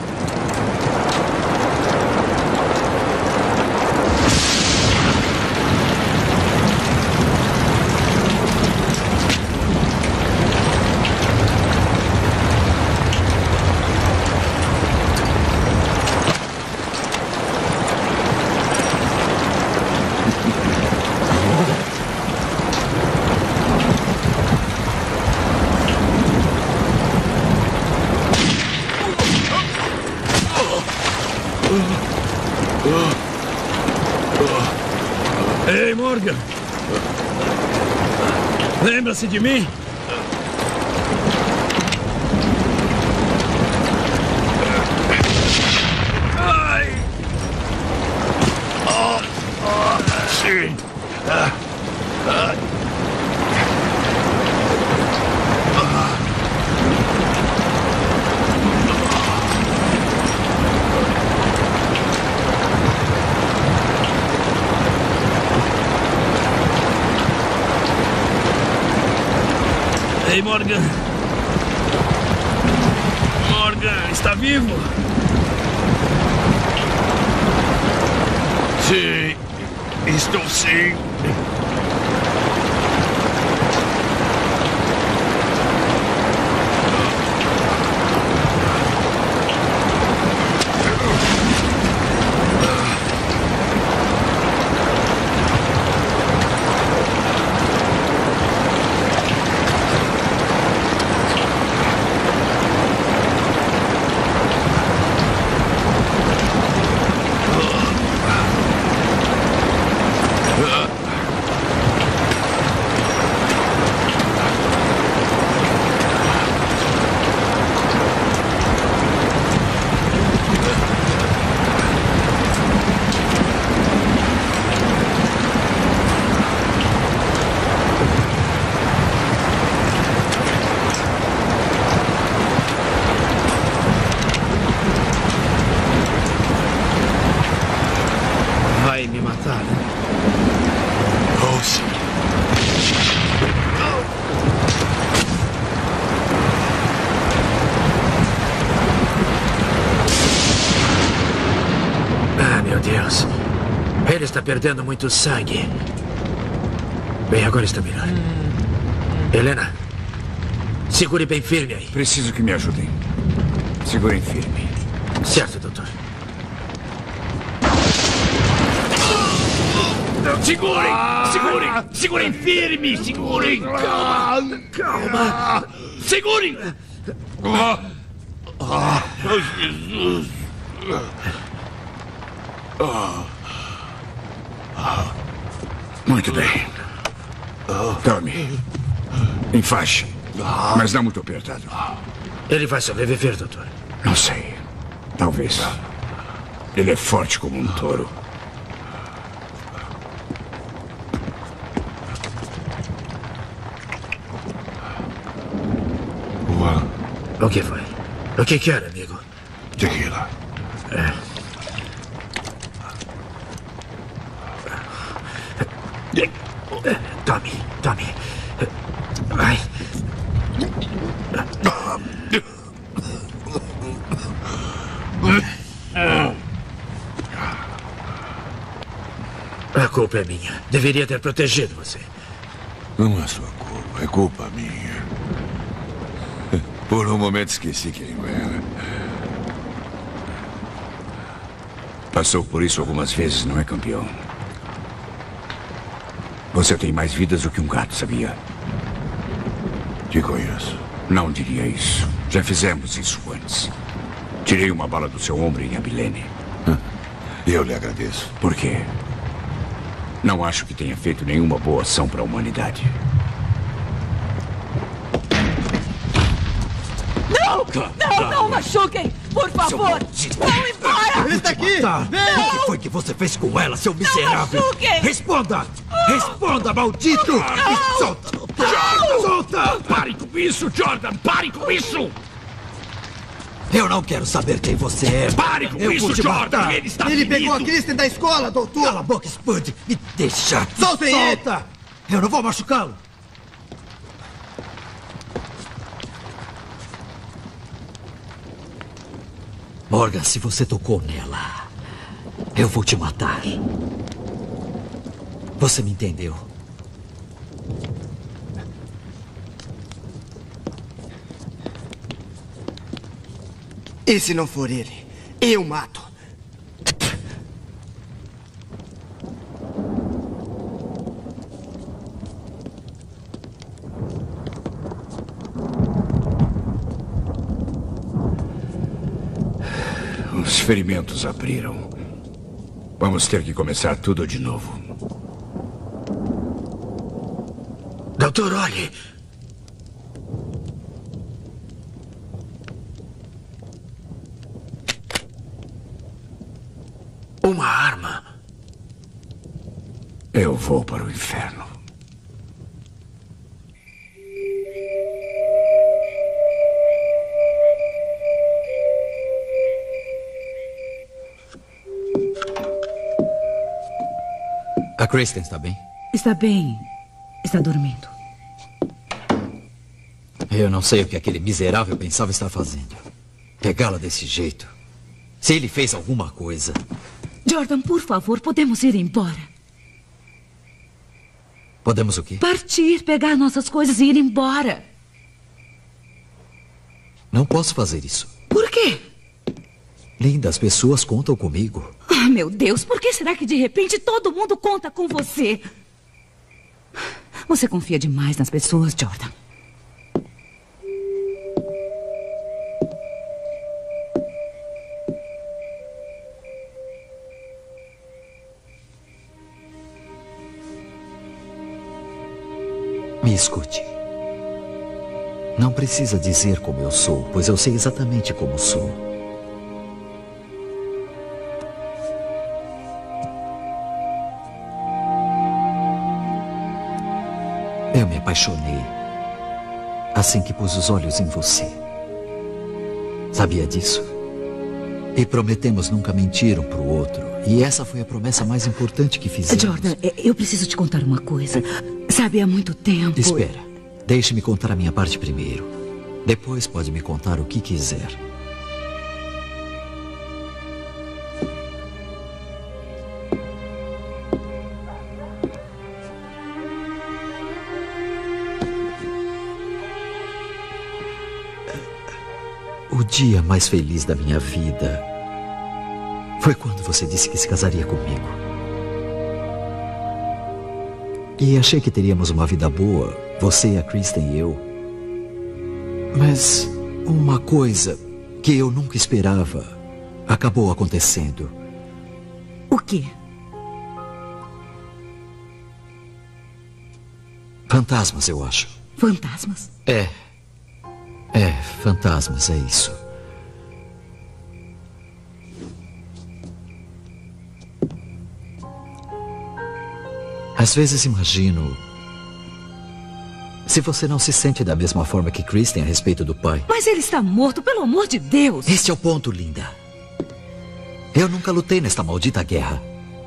Ei, Morgan! Lembra-se de mim? Ai! Sim! Ei, Morgan! Morgan, está vivo? Sim, estou sim. perdendo muito sangue. Bem, agora está melhor. Helena, segure bem firme aí. Preciso que me ajudem. Segurem firme. Certo, doutor. Segurem! Segurem! Segurem firme! Segurem! Calma! Calma! Segurem! Oh, Jesus! Muito bem. Tome. Enfaixe. Mas não muito apertado. Ele vai sobreviver, doutor. Não sei. Talvez. Ele é forte como um touro. O que foi? O que quer, amigo? Tequila. Tome, tome. Vai. A culpa é minha. Deveria ter protegido você. Não é sua culpa, é culpa minha. Por um momento esqueci quem eu era. Passou por isso algumas vezes, não é, campeão? Você tem mais vidas do que um gato, sabia? Te conheço. Não diria isso. Já fizemos isso antes. Tirei uma bala do seu ombro em Abilene. Eu lhe agradeço. Por quê? Não acho que tenha feito nenhuma boa ação para a humanidade. Não! Não, não machuquem! Por favor! Vão embora! Ele está aqui! Não! O que foi que você fez com ela, seu miserável? Não machuquem! Responda! Responda, maldito! Não! Solta! Jordan, solta! Pare com isso, Jordan! Pare com isso! Eu não quero saber quem você é. Pare com eu isso, vou te Jordan! matar. Ele está Ele ferido. pegou a Kristen da escola, doutor! Cala a boca, Spud! Me deixa! Soltem ele! Solta! Eu não vou machucá-lo! Morgan, se você tocou nela, eu vou te matar. Você me entendeu? E se não for ele, eu mato. Os ferimentos abriram. Vamos ter que começar tudo de novo. Doutor, olhe! Uma arma. Eu vou para o inferno. A Kristen está bem? Está bem. Está dormindo. Eu não sei o que aquele miserável pensava estar fazendo. Pegá-la desse jeito. Se ele fez alguma coisa... Jordan, por favor, podemos ir embora. Podemos o quê? Partir, pegar nossas coisas e ir embora. Não posso fazer isso. Por quê? Linda, as pessoas contam comigo. Ah, meu Deus, por que será que de repente todo mundo conta com você? Você confia demais nas pessoas, Jordan. Me escute. Não precisa dizer como eu sou, pois eu sei exatamente como sou. Eu me apaixonei assim que pus os olhos em você. Sabia disso? E prometemos nunca mentir um pro outro. E essa foi a promessa mais importante que fizemos. Jordan, eu preciso te contar uma coisa. Sabe, há muito tempo... Espera. Deixe-me contar a minha parte primeiro. Depois pode me contar o que quiser. O dia mais feliz da minha vida foi quando você disse que se casaria comigo. E achei que teríamos uma vida boa, você, a Kristen e eu. Mas uma coisa que eu nunca esperava acabou acontecendo. O quê? Fantasmas, eu acho. Fantasmas? É, fantasmas, é isso. Às vezes imagino se você não se sente da mesma forma que Kristen a respeito do pai. Mas ele está morto, pelo amor de Deus! Este é o ponto, linda. Eu nunca lutei nesta maldita guerra.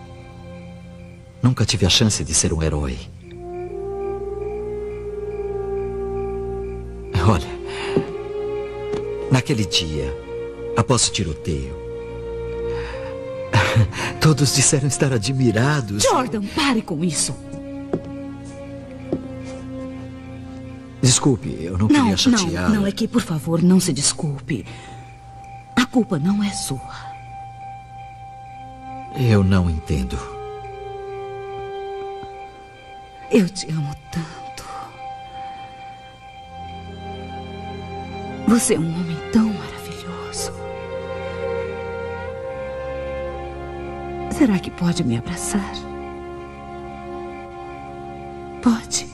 Nunca tive a chance de ser um herói. Olha, naquele dia, após o tiroteio, todos disseram estar admirados. Jordan, pare com isso. Desculpe, eu não queria chatear. Não, é que, por favor, não se desculpe. A culpa não é sua. Eu não entendo. Eu te amo tanto. Você é um homem tão maravilhoso. Será que pode me abraçar? Pode?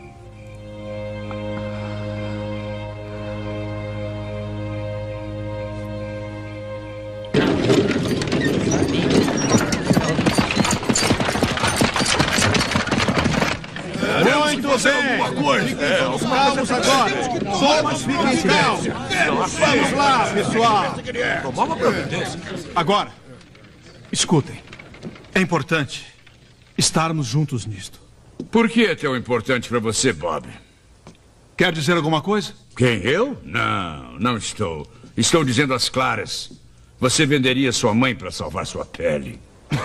Muito bem! Vamos agora! Todos fiquem calmos! Vamos lá, pessoal! Tomar uma providência. Agora, escutem. É importante estarmos juntos nisto. Por que é tão importante para você, Bob? Quer dizer alguma coisa? Quem, eu? Não estou. Estou dizendo às claras. Você venderia sua mãe para salvar sua pele.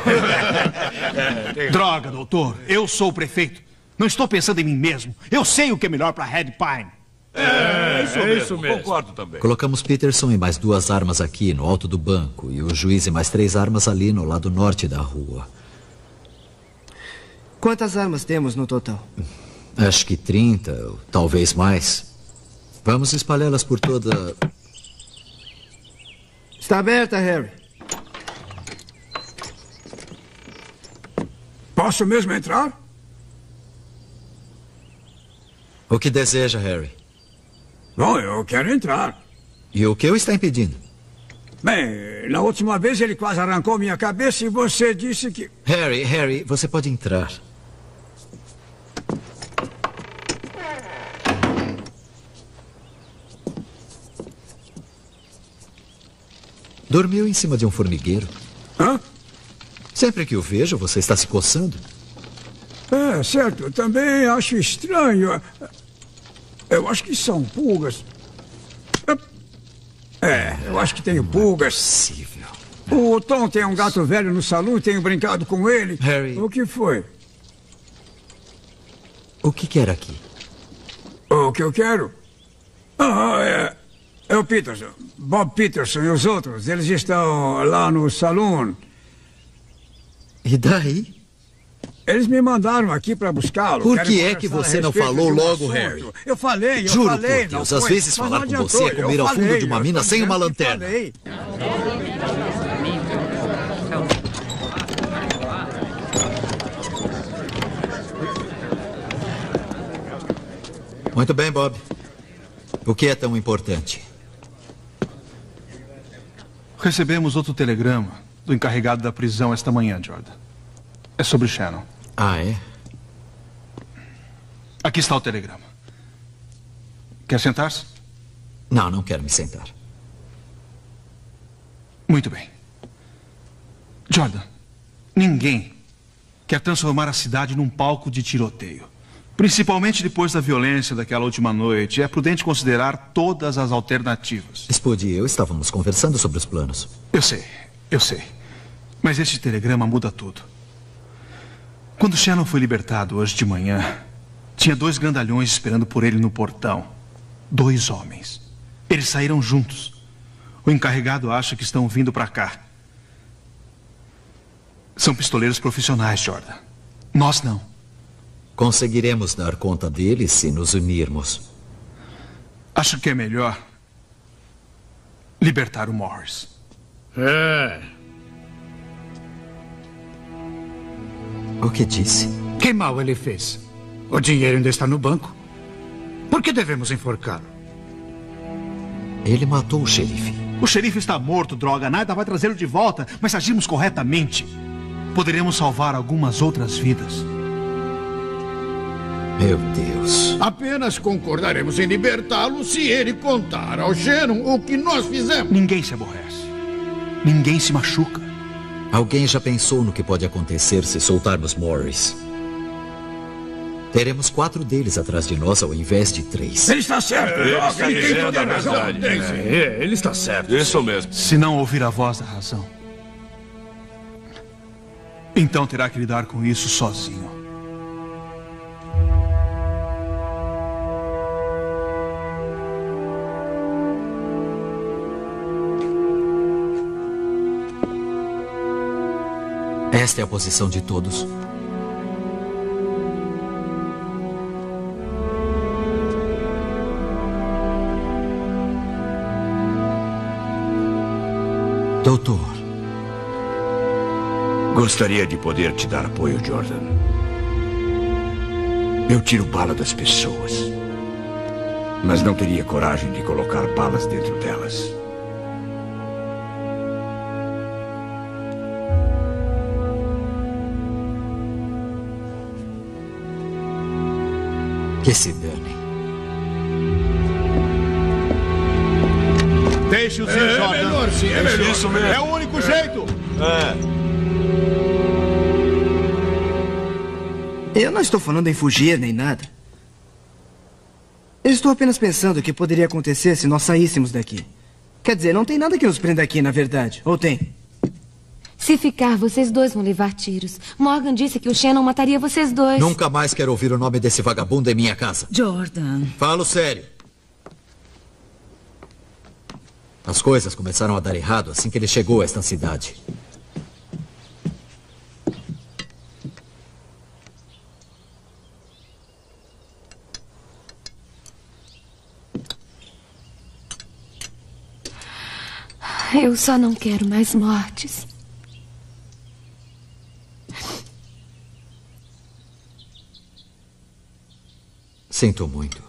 Droga, doutor. Eu sou o prefeito. Não estou pensando em mim mesmo. Eu sei o que é melhor para Red Pine. É isso mesmo. Concordo também. Colocamos Peterson e mais 2 armas aqui no alto do banco e o juiz e mais 3 armas ali no lado norte da rua. Quantas armas temos no total? Acho que 30, ou talvez mais. Vamos espalhá-las por toda... Está aberta, Harry. Posso mesmo entrar? O que deseja, Harry? Bom, eu quero entrar. E o que o está impedindo? Bem, na última vez ele quase arrancou minha cabeça e você disse que... Harry, você pode entrar. Dormiu em cima de um formigueiro. Hã? Sempre que o vejo, você está se coçando. É, certo. Eu também acho estranho. Eu acho que são pulgas. Eu acho que tenho pulgas. Impossível. O Tom tem um gato velho no salão e tenho brincado com ele. Harry. O que foi? O que quer aqui? O que eu quero? É o Peterson. Bob Peterson e os outros. Eles estão lá no salão. E daí? Eles me mandaram aqui para buscá-lo. Por que é que você não falou logo, Harry? Eu falei. Juro por Deus, às vezes falar com você é comer ao fundo de uma mina sem uma lanterna. Muito bem, Bob. O que é tão importante? Recebemos outro telegrama do encarregado da prisão esta manhã, Jordan. É sobre Shannon. Ah, é? Aqui está o telegrama. Quer sentar-se? Não quero me sentar. Muito bem. Jordan, ninguém quer transformar a cidade num palco de tiroteio. Principalmente depois da violência daquela última noite. É prudente considerar todas as alternativas. Spud e eu estávamos conversando sobre os planos. Eu sei. Mas este telegrama muda tudo. Quando Shannon foi libertado hoje de manhã, tinha 2 grandalhões esperando por ele no portão. 2 homens. Eles saíram juntos. O encarregado acha que estão vindo para cá. São pistoleiros profissionais, Jordan. Nós não. Conseguiremos dar conta deles se nos unirmos. Acho que é melhor libertar o Morris. O que disse? Que mal ele fez? O dinheiro ainda está no banco. Por que devemos enforcá-lo? Ele matou o xerife. O xerife está morto, droga. Nada vai trazê-lo de volta. Mas se agirmos corretamente, poderemos salvar algumas outras vidas. Meu Deus. Apenas concordaremos em libertá-lo se ele contar ao Shannon o que nós fizemos. Ninguém se aborrece. Ninguém se machuca. Alguém já pensou no que pode acontecer se soltarmos Morris? Teremos 4 deles atrás de nós ao invés de 3. Ele está certo. Ele está dizendo a verdade. Ele está certo. Isso mesmo. Se não ouvir a voz da razão, então terá que lidar com isso sozinho. Esta é a posição de todos. Doutor. Gostaria de poder te dar apoio, Jordan. Eu tiro bala das pessoas. Mas não teria coragem de colocar balas dentro delas. Que se dane. Deixe-os ir, Jordan. É melhor, sim, é melhor. Isso mesmo. É o único jeito. Eu não estou falando em fugir nem nada. Eu estou apenas pensando o que poderia acontecer se nós saíssemos daqui. Quer dizer, não tem nada que nos prenda aqui, na verdade. Ou tem? Se ficar, vocês dois vão levar tiros. Morgan disse que o Shannon mataria vocês dois. Nunca mais quero ouvir o nome desse vagabundo em minha casa. Jordan. Falo sério. As coisas começaram a dar errado assim que ele chegou a esta cidade. Eu só não quero mais mortes. Sinto muito.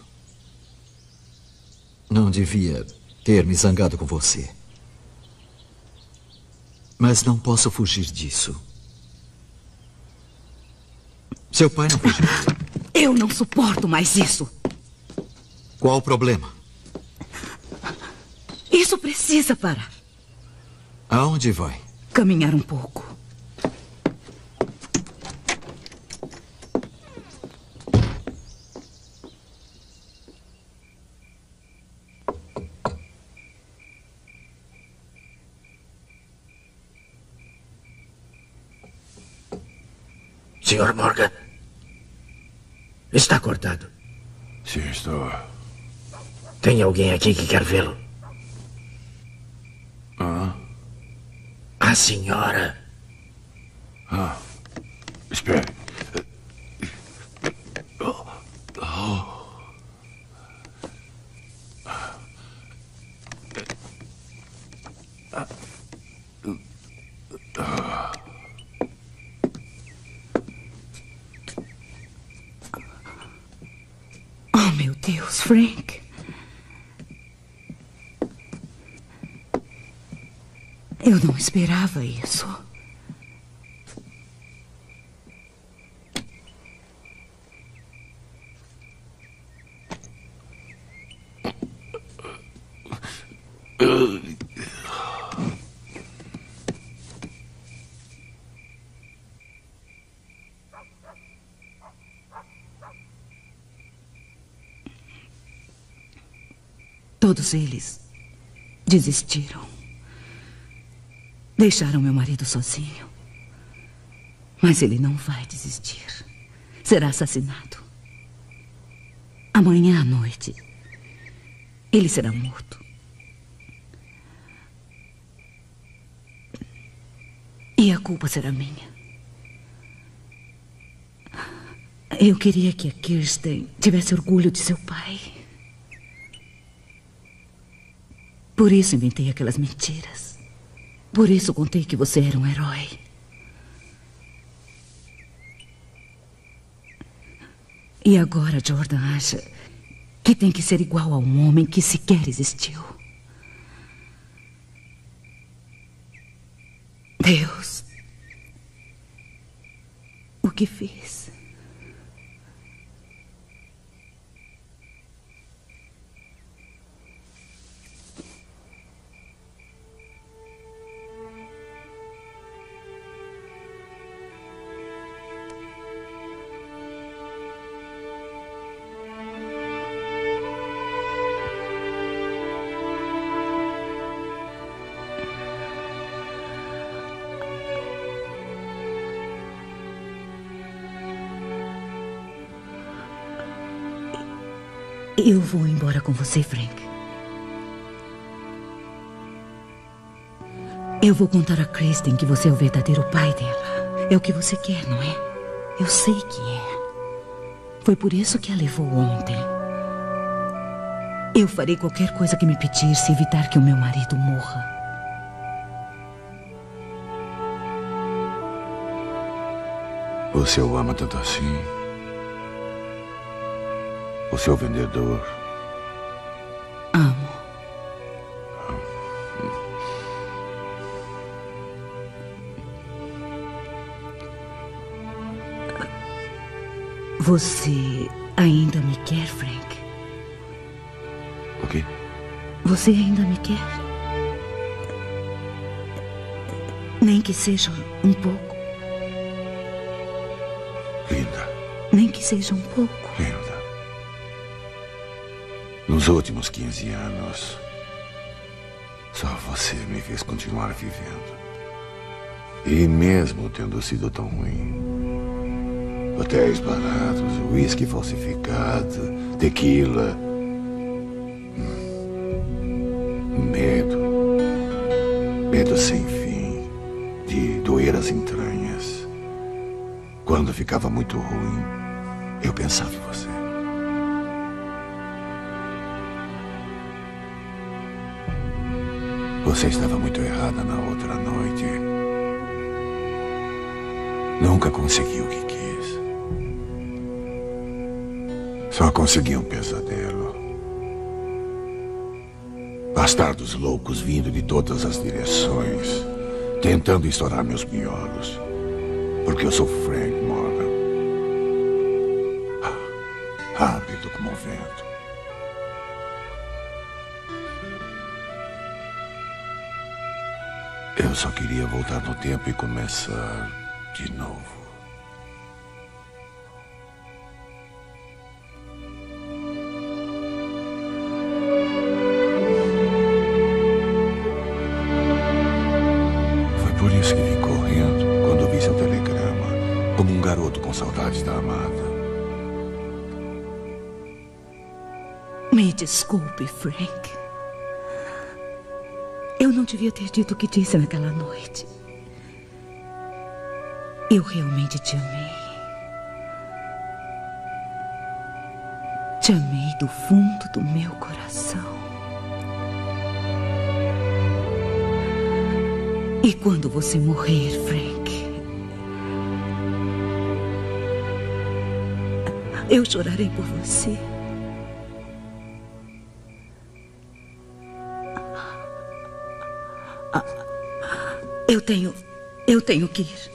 Não devia ter me zangado com você. Mas não posso fugir disso. Seu pai não fugiu. Eu não suporto mais isso. Qual o problema? Isso precisa parar. Aonde vai? Caminhar um pouco. Sr. Morgan. Está acordado. Sim, estou. Tem alguém aqui que quer vê-lo? A senhora. Espere. Oh, meu Deus, Frank. Eu não esperava isso. Todos eles desistiram. Deixaram meu marido sozinho. Mas ele não vai desistir. Será assassinado. Amanhã à noite, ele será morto. E a culpa será minha. Eu queria que a Kirsten tivesse orgulho de seu pai. Por isso inventei aquelas mentiras. Por isso contei que você era um herói. E agora Jordan acha que tem que ser igual a um homem que sequer existiu. Deus, o que fiz? Eu vou embora com você, Frank. Eu vou contar a Kirsten que você é o verdadeiro pai dela. É o que você quer, não é? Eu sei que é. Foi por isso que a levou ontem. Eu farei qualquer coisa que me pedir se evitar que o meu marido morra. Você o ama tanto assim? O seu vendedor? Amo. Você ainda me quer, Frank? O quê? Você ainda me quer? Nem que seja um pouco. Linda. Nem que seja um pouco. Linda. Nos últimos 15 anos, só você me fez continuar vivendo. E mesmo tendo sido tão ruim, hotéis baratos, uísque falsificado, tequila, medo sem fim, de doer as entranhas. Quando ficava muito ruim, eu pensava em você. Você estava muito errada na outra noite. Nunca consegui o que quis. Só consegui um pesadelo. Bastardos loucos vindo de todas as direções, tentando estourar meus miolos. Porque eu sou Frank Morgan. Rápido como o vento. Eu só queria voltar no tempo e começar de novo. Foi por isso que vim correndo quando vi seu telegrama, como um garoto com saudades da amada. Me desculpe, Frank. Eu não devia ter dito o que disse naquela noite. Eu realmente te amei. Te amei do fundo do meu coração. E quando você morrer, Frank, eu chorarei por você. Eu tenho que ir.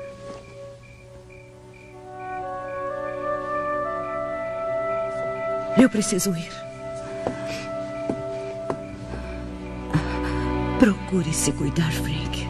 Eu preciso ir. Procure se cuidar, Frank.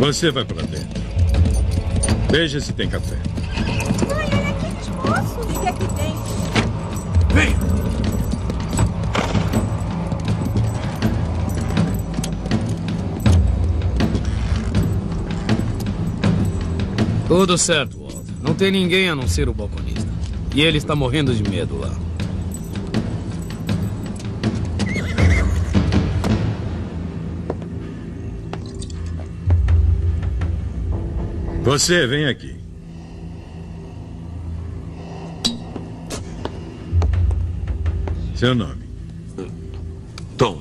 Você vai para dentro. Veja se tem café. Mãe, olha aqui, moço. Fica aqui dentro. Vem! Tudo certo, Walt. Não tem ninguém a não ser o balconista. E ele está morrendo de medo lá. Você, vem aqui. Seu nome? Tom.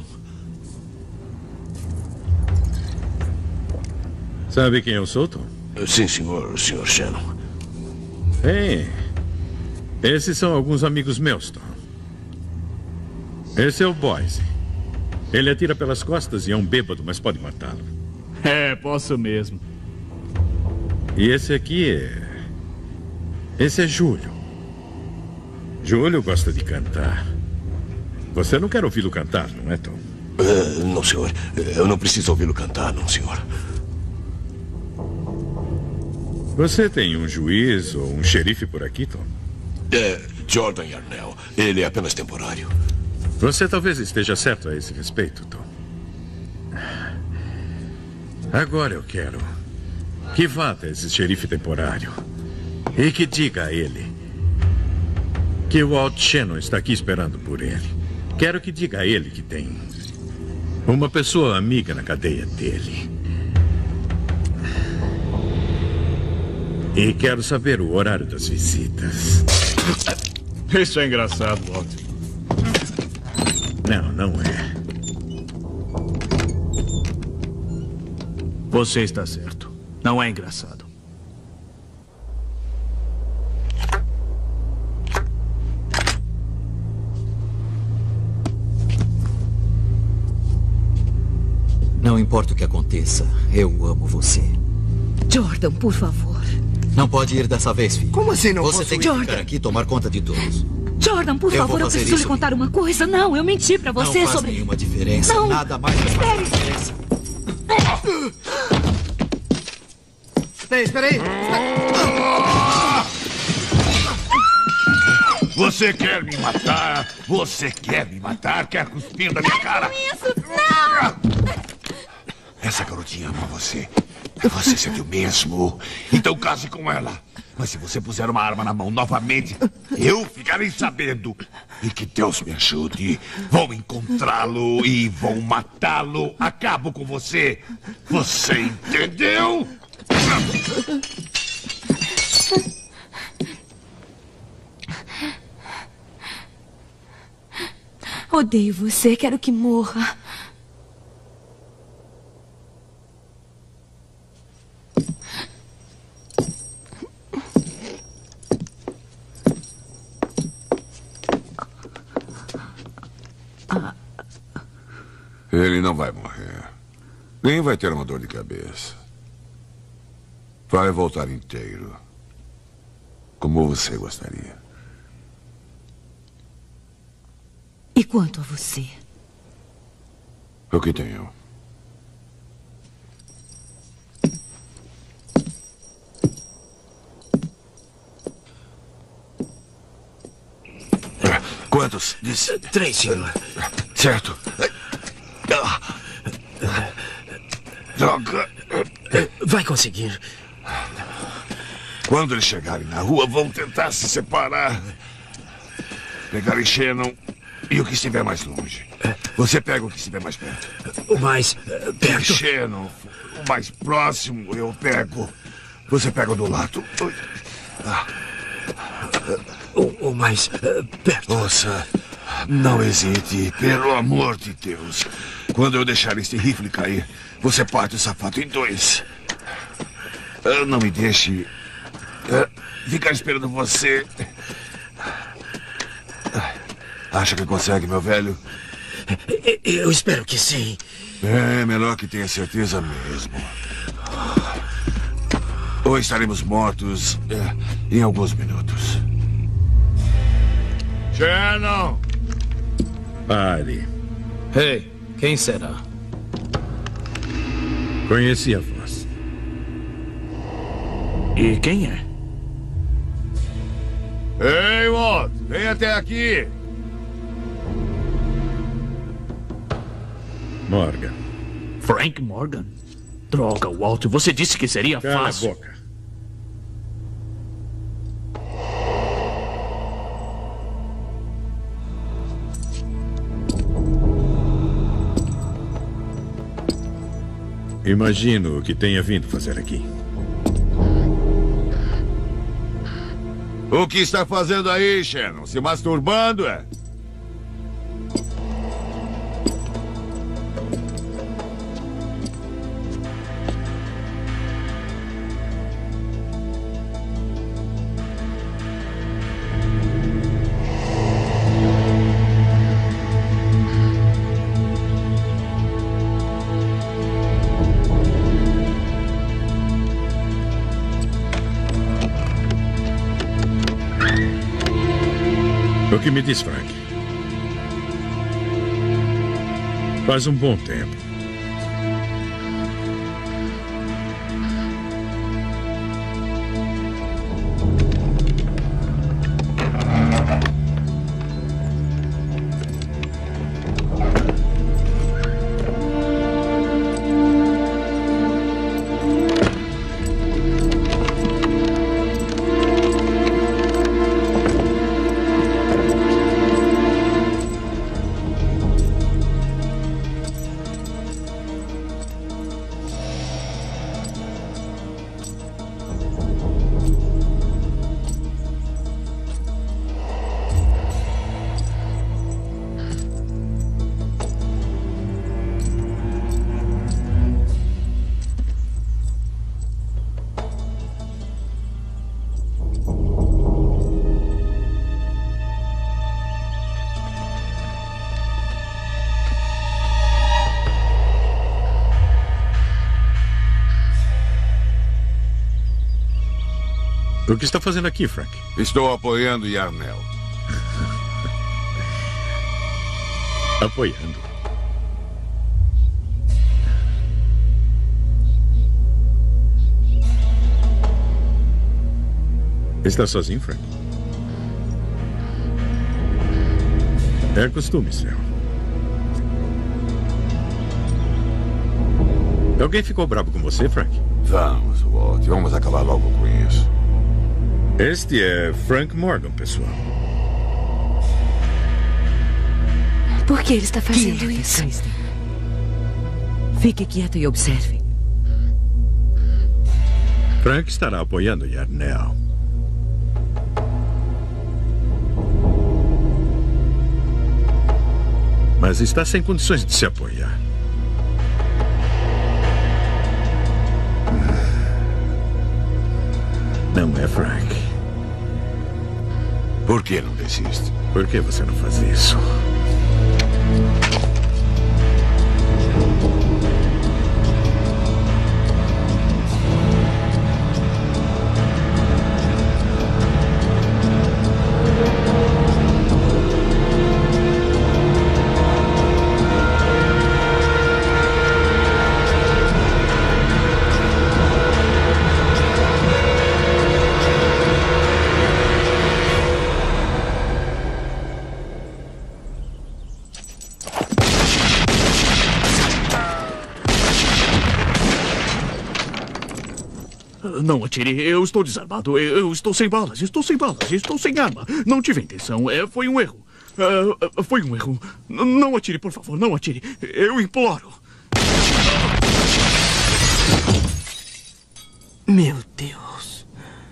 Sabe quem eu sou, Tom? Sim, senhor Shannon. Bem, esses são alguns amigos meus, Tom. Esse é o Boise. Ele atira pelas costas e é um bêbado, mas pode matá-lo. É, posso mesmo. E esse aqui é... Esse é Júlio. Júlio gosta de cantar. Você não quer ouvi-lo cantar, não é, Tom? Não, senhor. Eu não preciso ouvi-lo cantar, não, senhor. Você tem um juiz ou um xerife por aqui, Tom? É Jordan Yarnell. Ele é apenas temporário. Você talvez esteja certo a esse respeito, Tom. Agora eu quero que vá até esse xerife temporário e que diga a ele que o Walt Shannon está aqui esperando por ele. Quero que diga a ele que tem uma pessoa amiga na cadeia dele. E quero saber o horário das visitas. Isso é engraçado, Walt. Não, não é. Você está certo. Não é engraçado. Não importa o que aconteça, eu amo você. Jordan, por favor. Não pode ir dessa vez, filho. Como assim não Você posso tem que ir? ficar aqui e tomar conta de todos. Jordan, por favor, eu preciso lhe contar uma coisa. Não, eu menti pra você não faz sobre... nenhuma diferença. Não. Nada mais faz diferença. Espera aí. Você quer me matar? Você quer me matar? Quer cuspir na minha cara? Isso, não! Essa garotinha ama você. Você sentiu mesmo? Então case com ela. Mas se você puser uma arma na mão novamente, eu ficarei sabendo. E que Deus me ajude. Vou encontrá-lo e vou matá-lo. Acabo com você. Você entendeu? Odeio você, quero que morra. Ele não vai morrer. Nem vai ter uma dor de cabeça. Vai voltar inteiro. Como você gostaria. E quanto a você? O que tenho? Quantos? Disse? 3, senhor. Certo. Droga. Vai conseguir. Quando eles chegarem na rua, vão tentar se separar. Pegarem Shannon e o que estiver mais longe. Você pega o que estiver mais perto. O mais perto? Shannon, o mais próximo eu pego. Você pega o do lado. O mais perto. Ouça, não hesite, pelo amor de Deus. Quando eu deixar esse rifle cair, você parte o sapato em 2. Não me deixe ficar esperando você. Acha que consegue, meu velho? Eu espero que sim. É melhor que tenha certeza mesmo. Ou estaremos mortos em alguns minutos. Shannon! Pare. Hey, quem será? Conheci a voz. E quem é? Ei, Walt, vem até aqui. Morgan. Frank Morgan? Droga, Walt, você disse que seria fácil. Cala a boca. Imagino o que tenha vindo fazer aqui. O que está fazendo aí, Shannon? Se masturbando, é? O que me diz, Frank? Faz um bom tempo. O que está fazendo aqui, Frank? Estou apoiando Yarnell. Apoiando? Está sozinho, Frank? É costume seu. Alguém ficou bravo com você, Frank? Vamos, Walt. Vamos acabar logo com isso. Este é Frank Morgan, pessoal. Por que ele está fazendo isso? Kristen. Fique quieto e observe. Frank estará apoiando Yarnell. Mas está sem condições de se apoiar. Não é, Frank? Por que não desiste? Por que você não faz isso? Não atire, eu estou desarmado, eu estou sem balas, estou sem arma. Não tive intenção, foi um erro. Foi um erro. Não atire, por favor, não atire. Eu imploro. Meu Deus.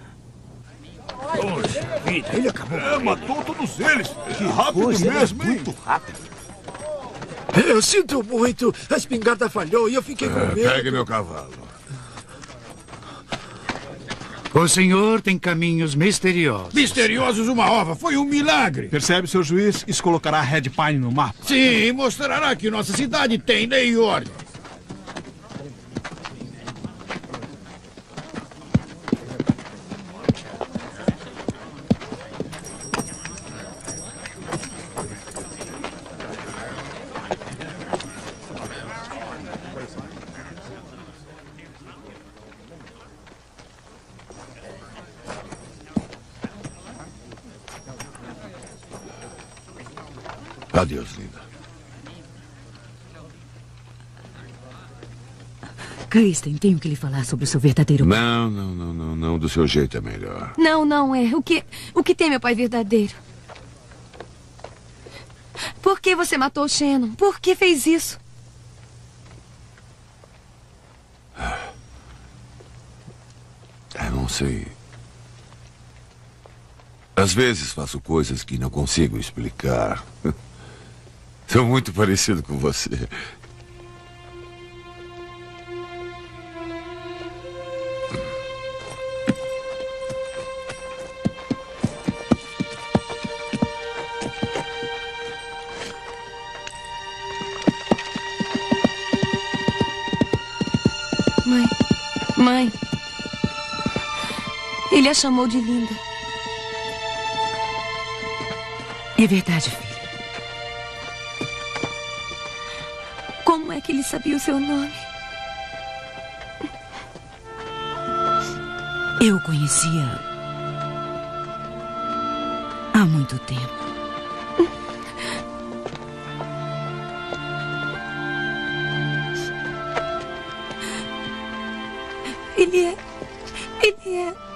Poxa vida, ele acabou. Matou todos eles. Que rápido mesmo, hein? Muito rápido. Eu sinto muito. A espingarda falhou e eu fiquei com medo. Pegue meu cavalo. O senhor tem caminhos misteriosos. Misteriosos uma ova, foi um milagre. Percebe, seu juiz? Isso colocará Red Pine no mapa. Sim, mostrará que nossa cidade tem lei e ordem. Adeus, linda. Kristen, tenho que lhe falar sobre o seu verdadeiro pai. Não. Do seu jeito é melhor. Não é. O que tem, meu pai verdadeiro? Por que você matou o Shannon? Por que fez isso? Eu não sei. Às vezes faço coisas que não consigo explicar. Sou muito parecido com você. Mãe. Ele a chamou de linda. É verdade, filho. Como é que ele sabia o seu nome? Eu o conhecia há muito tempo. Ele é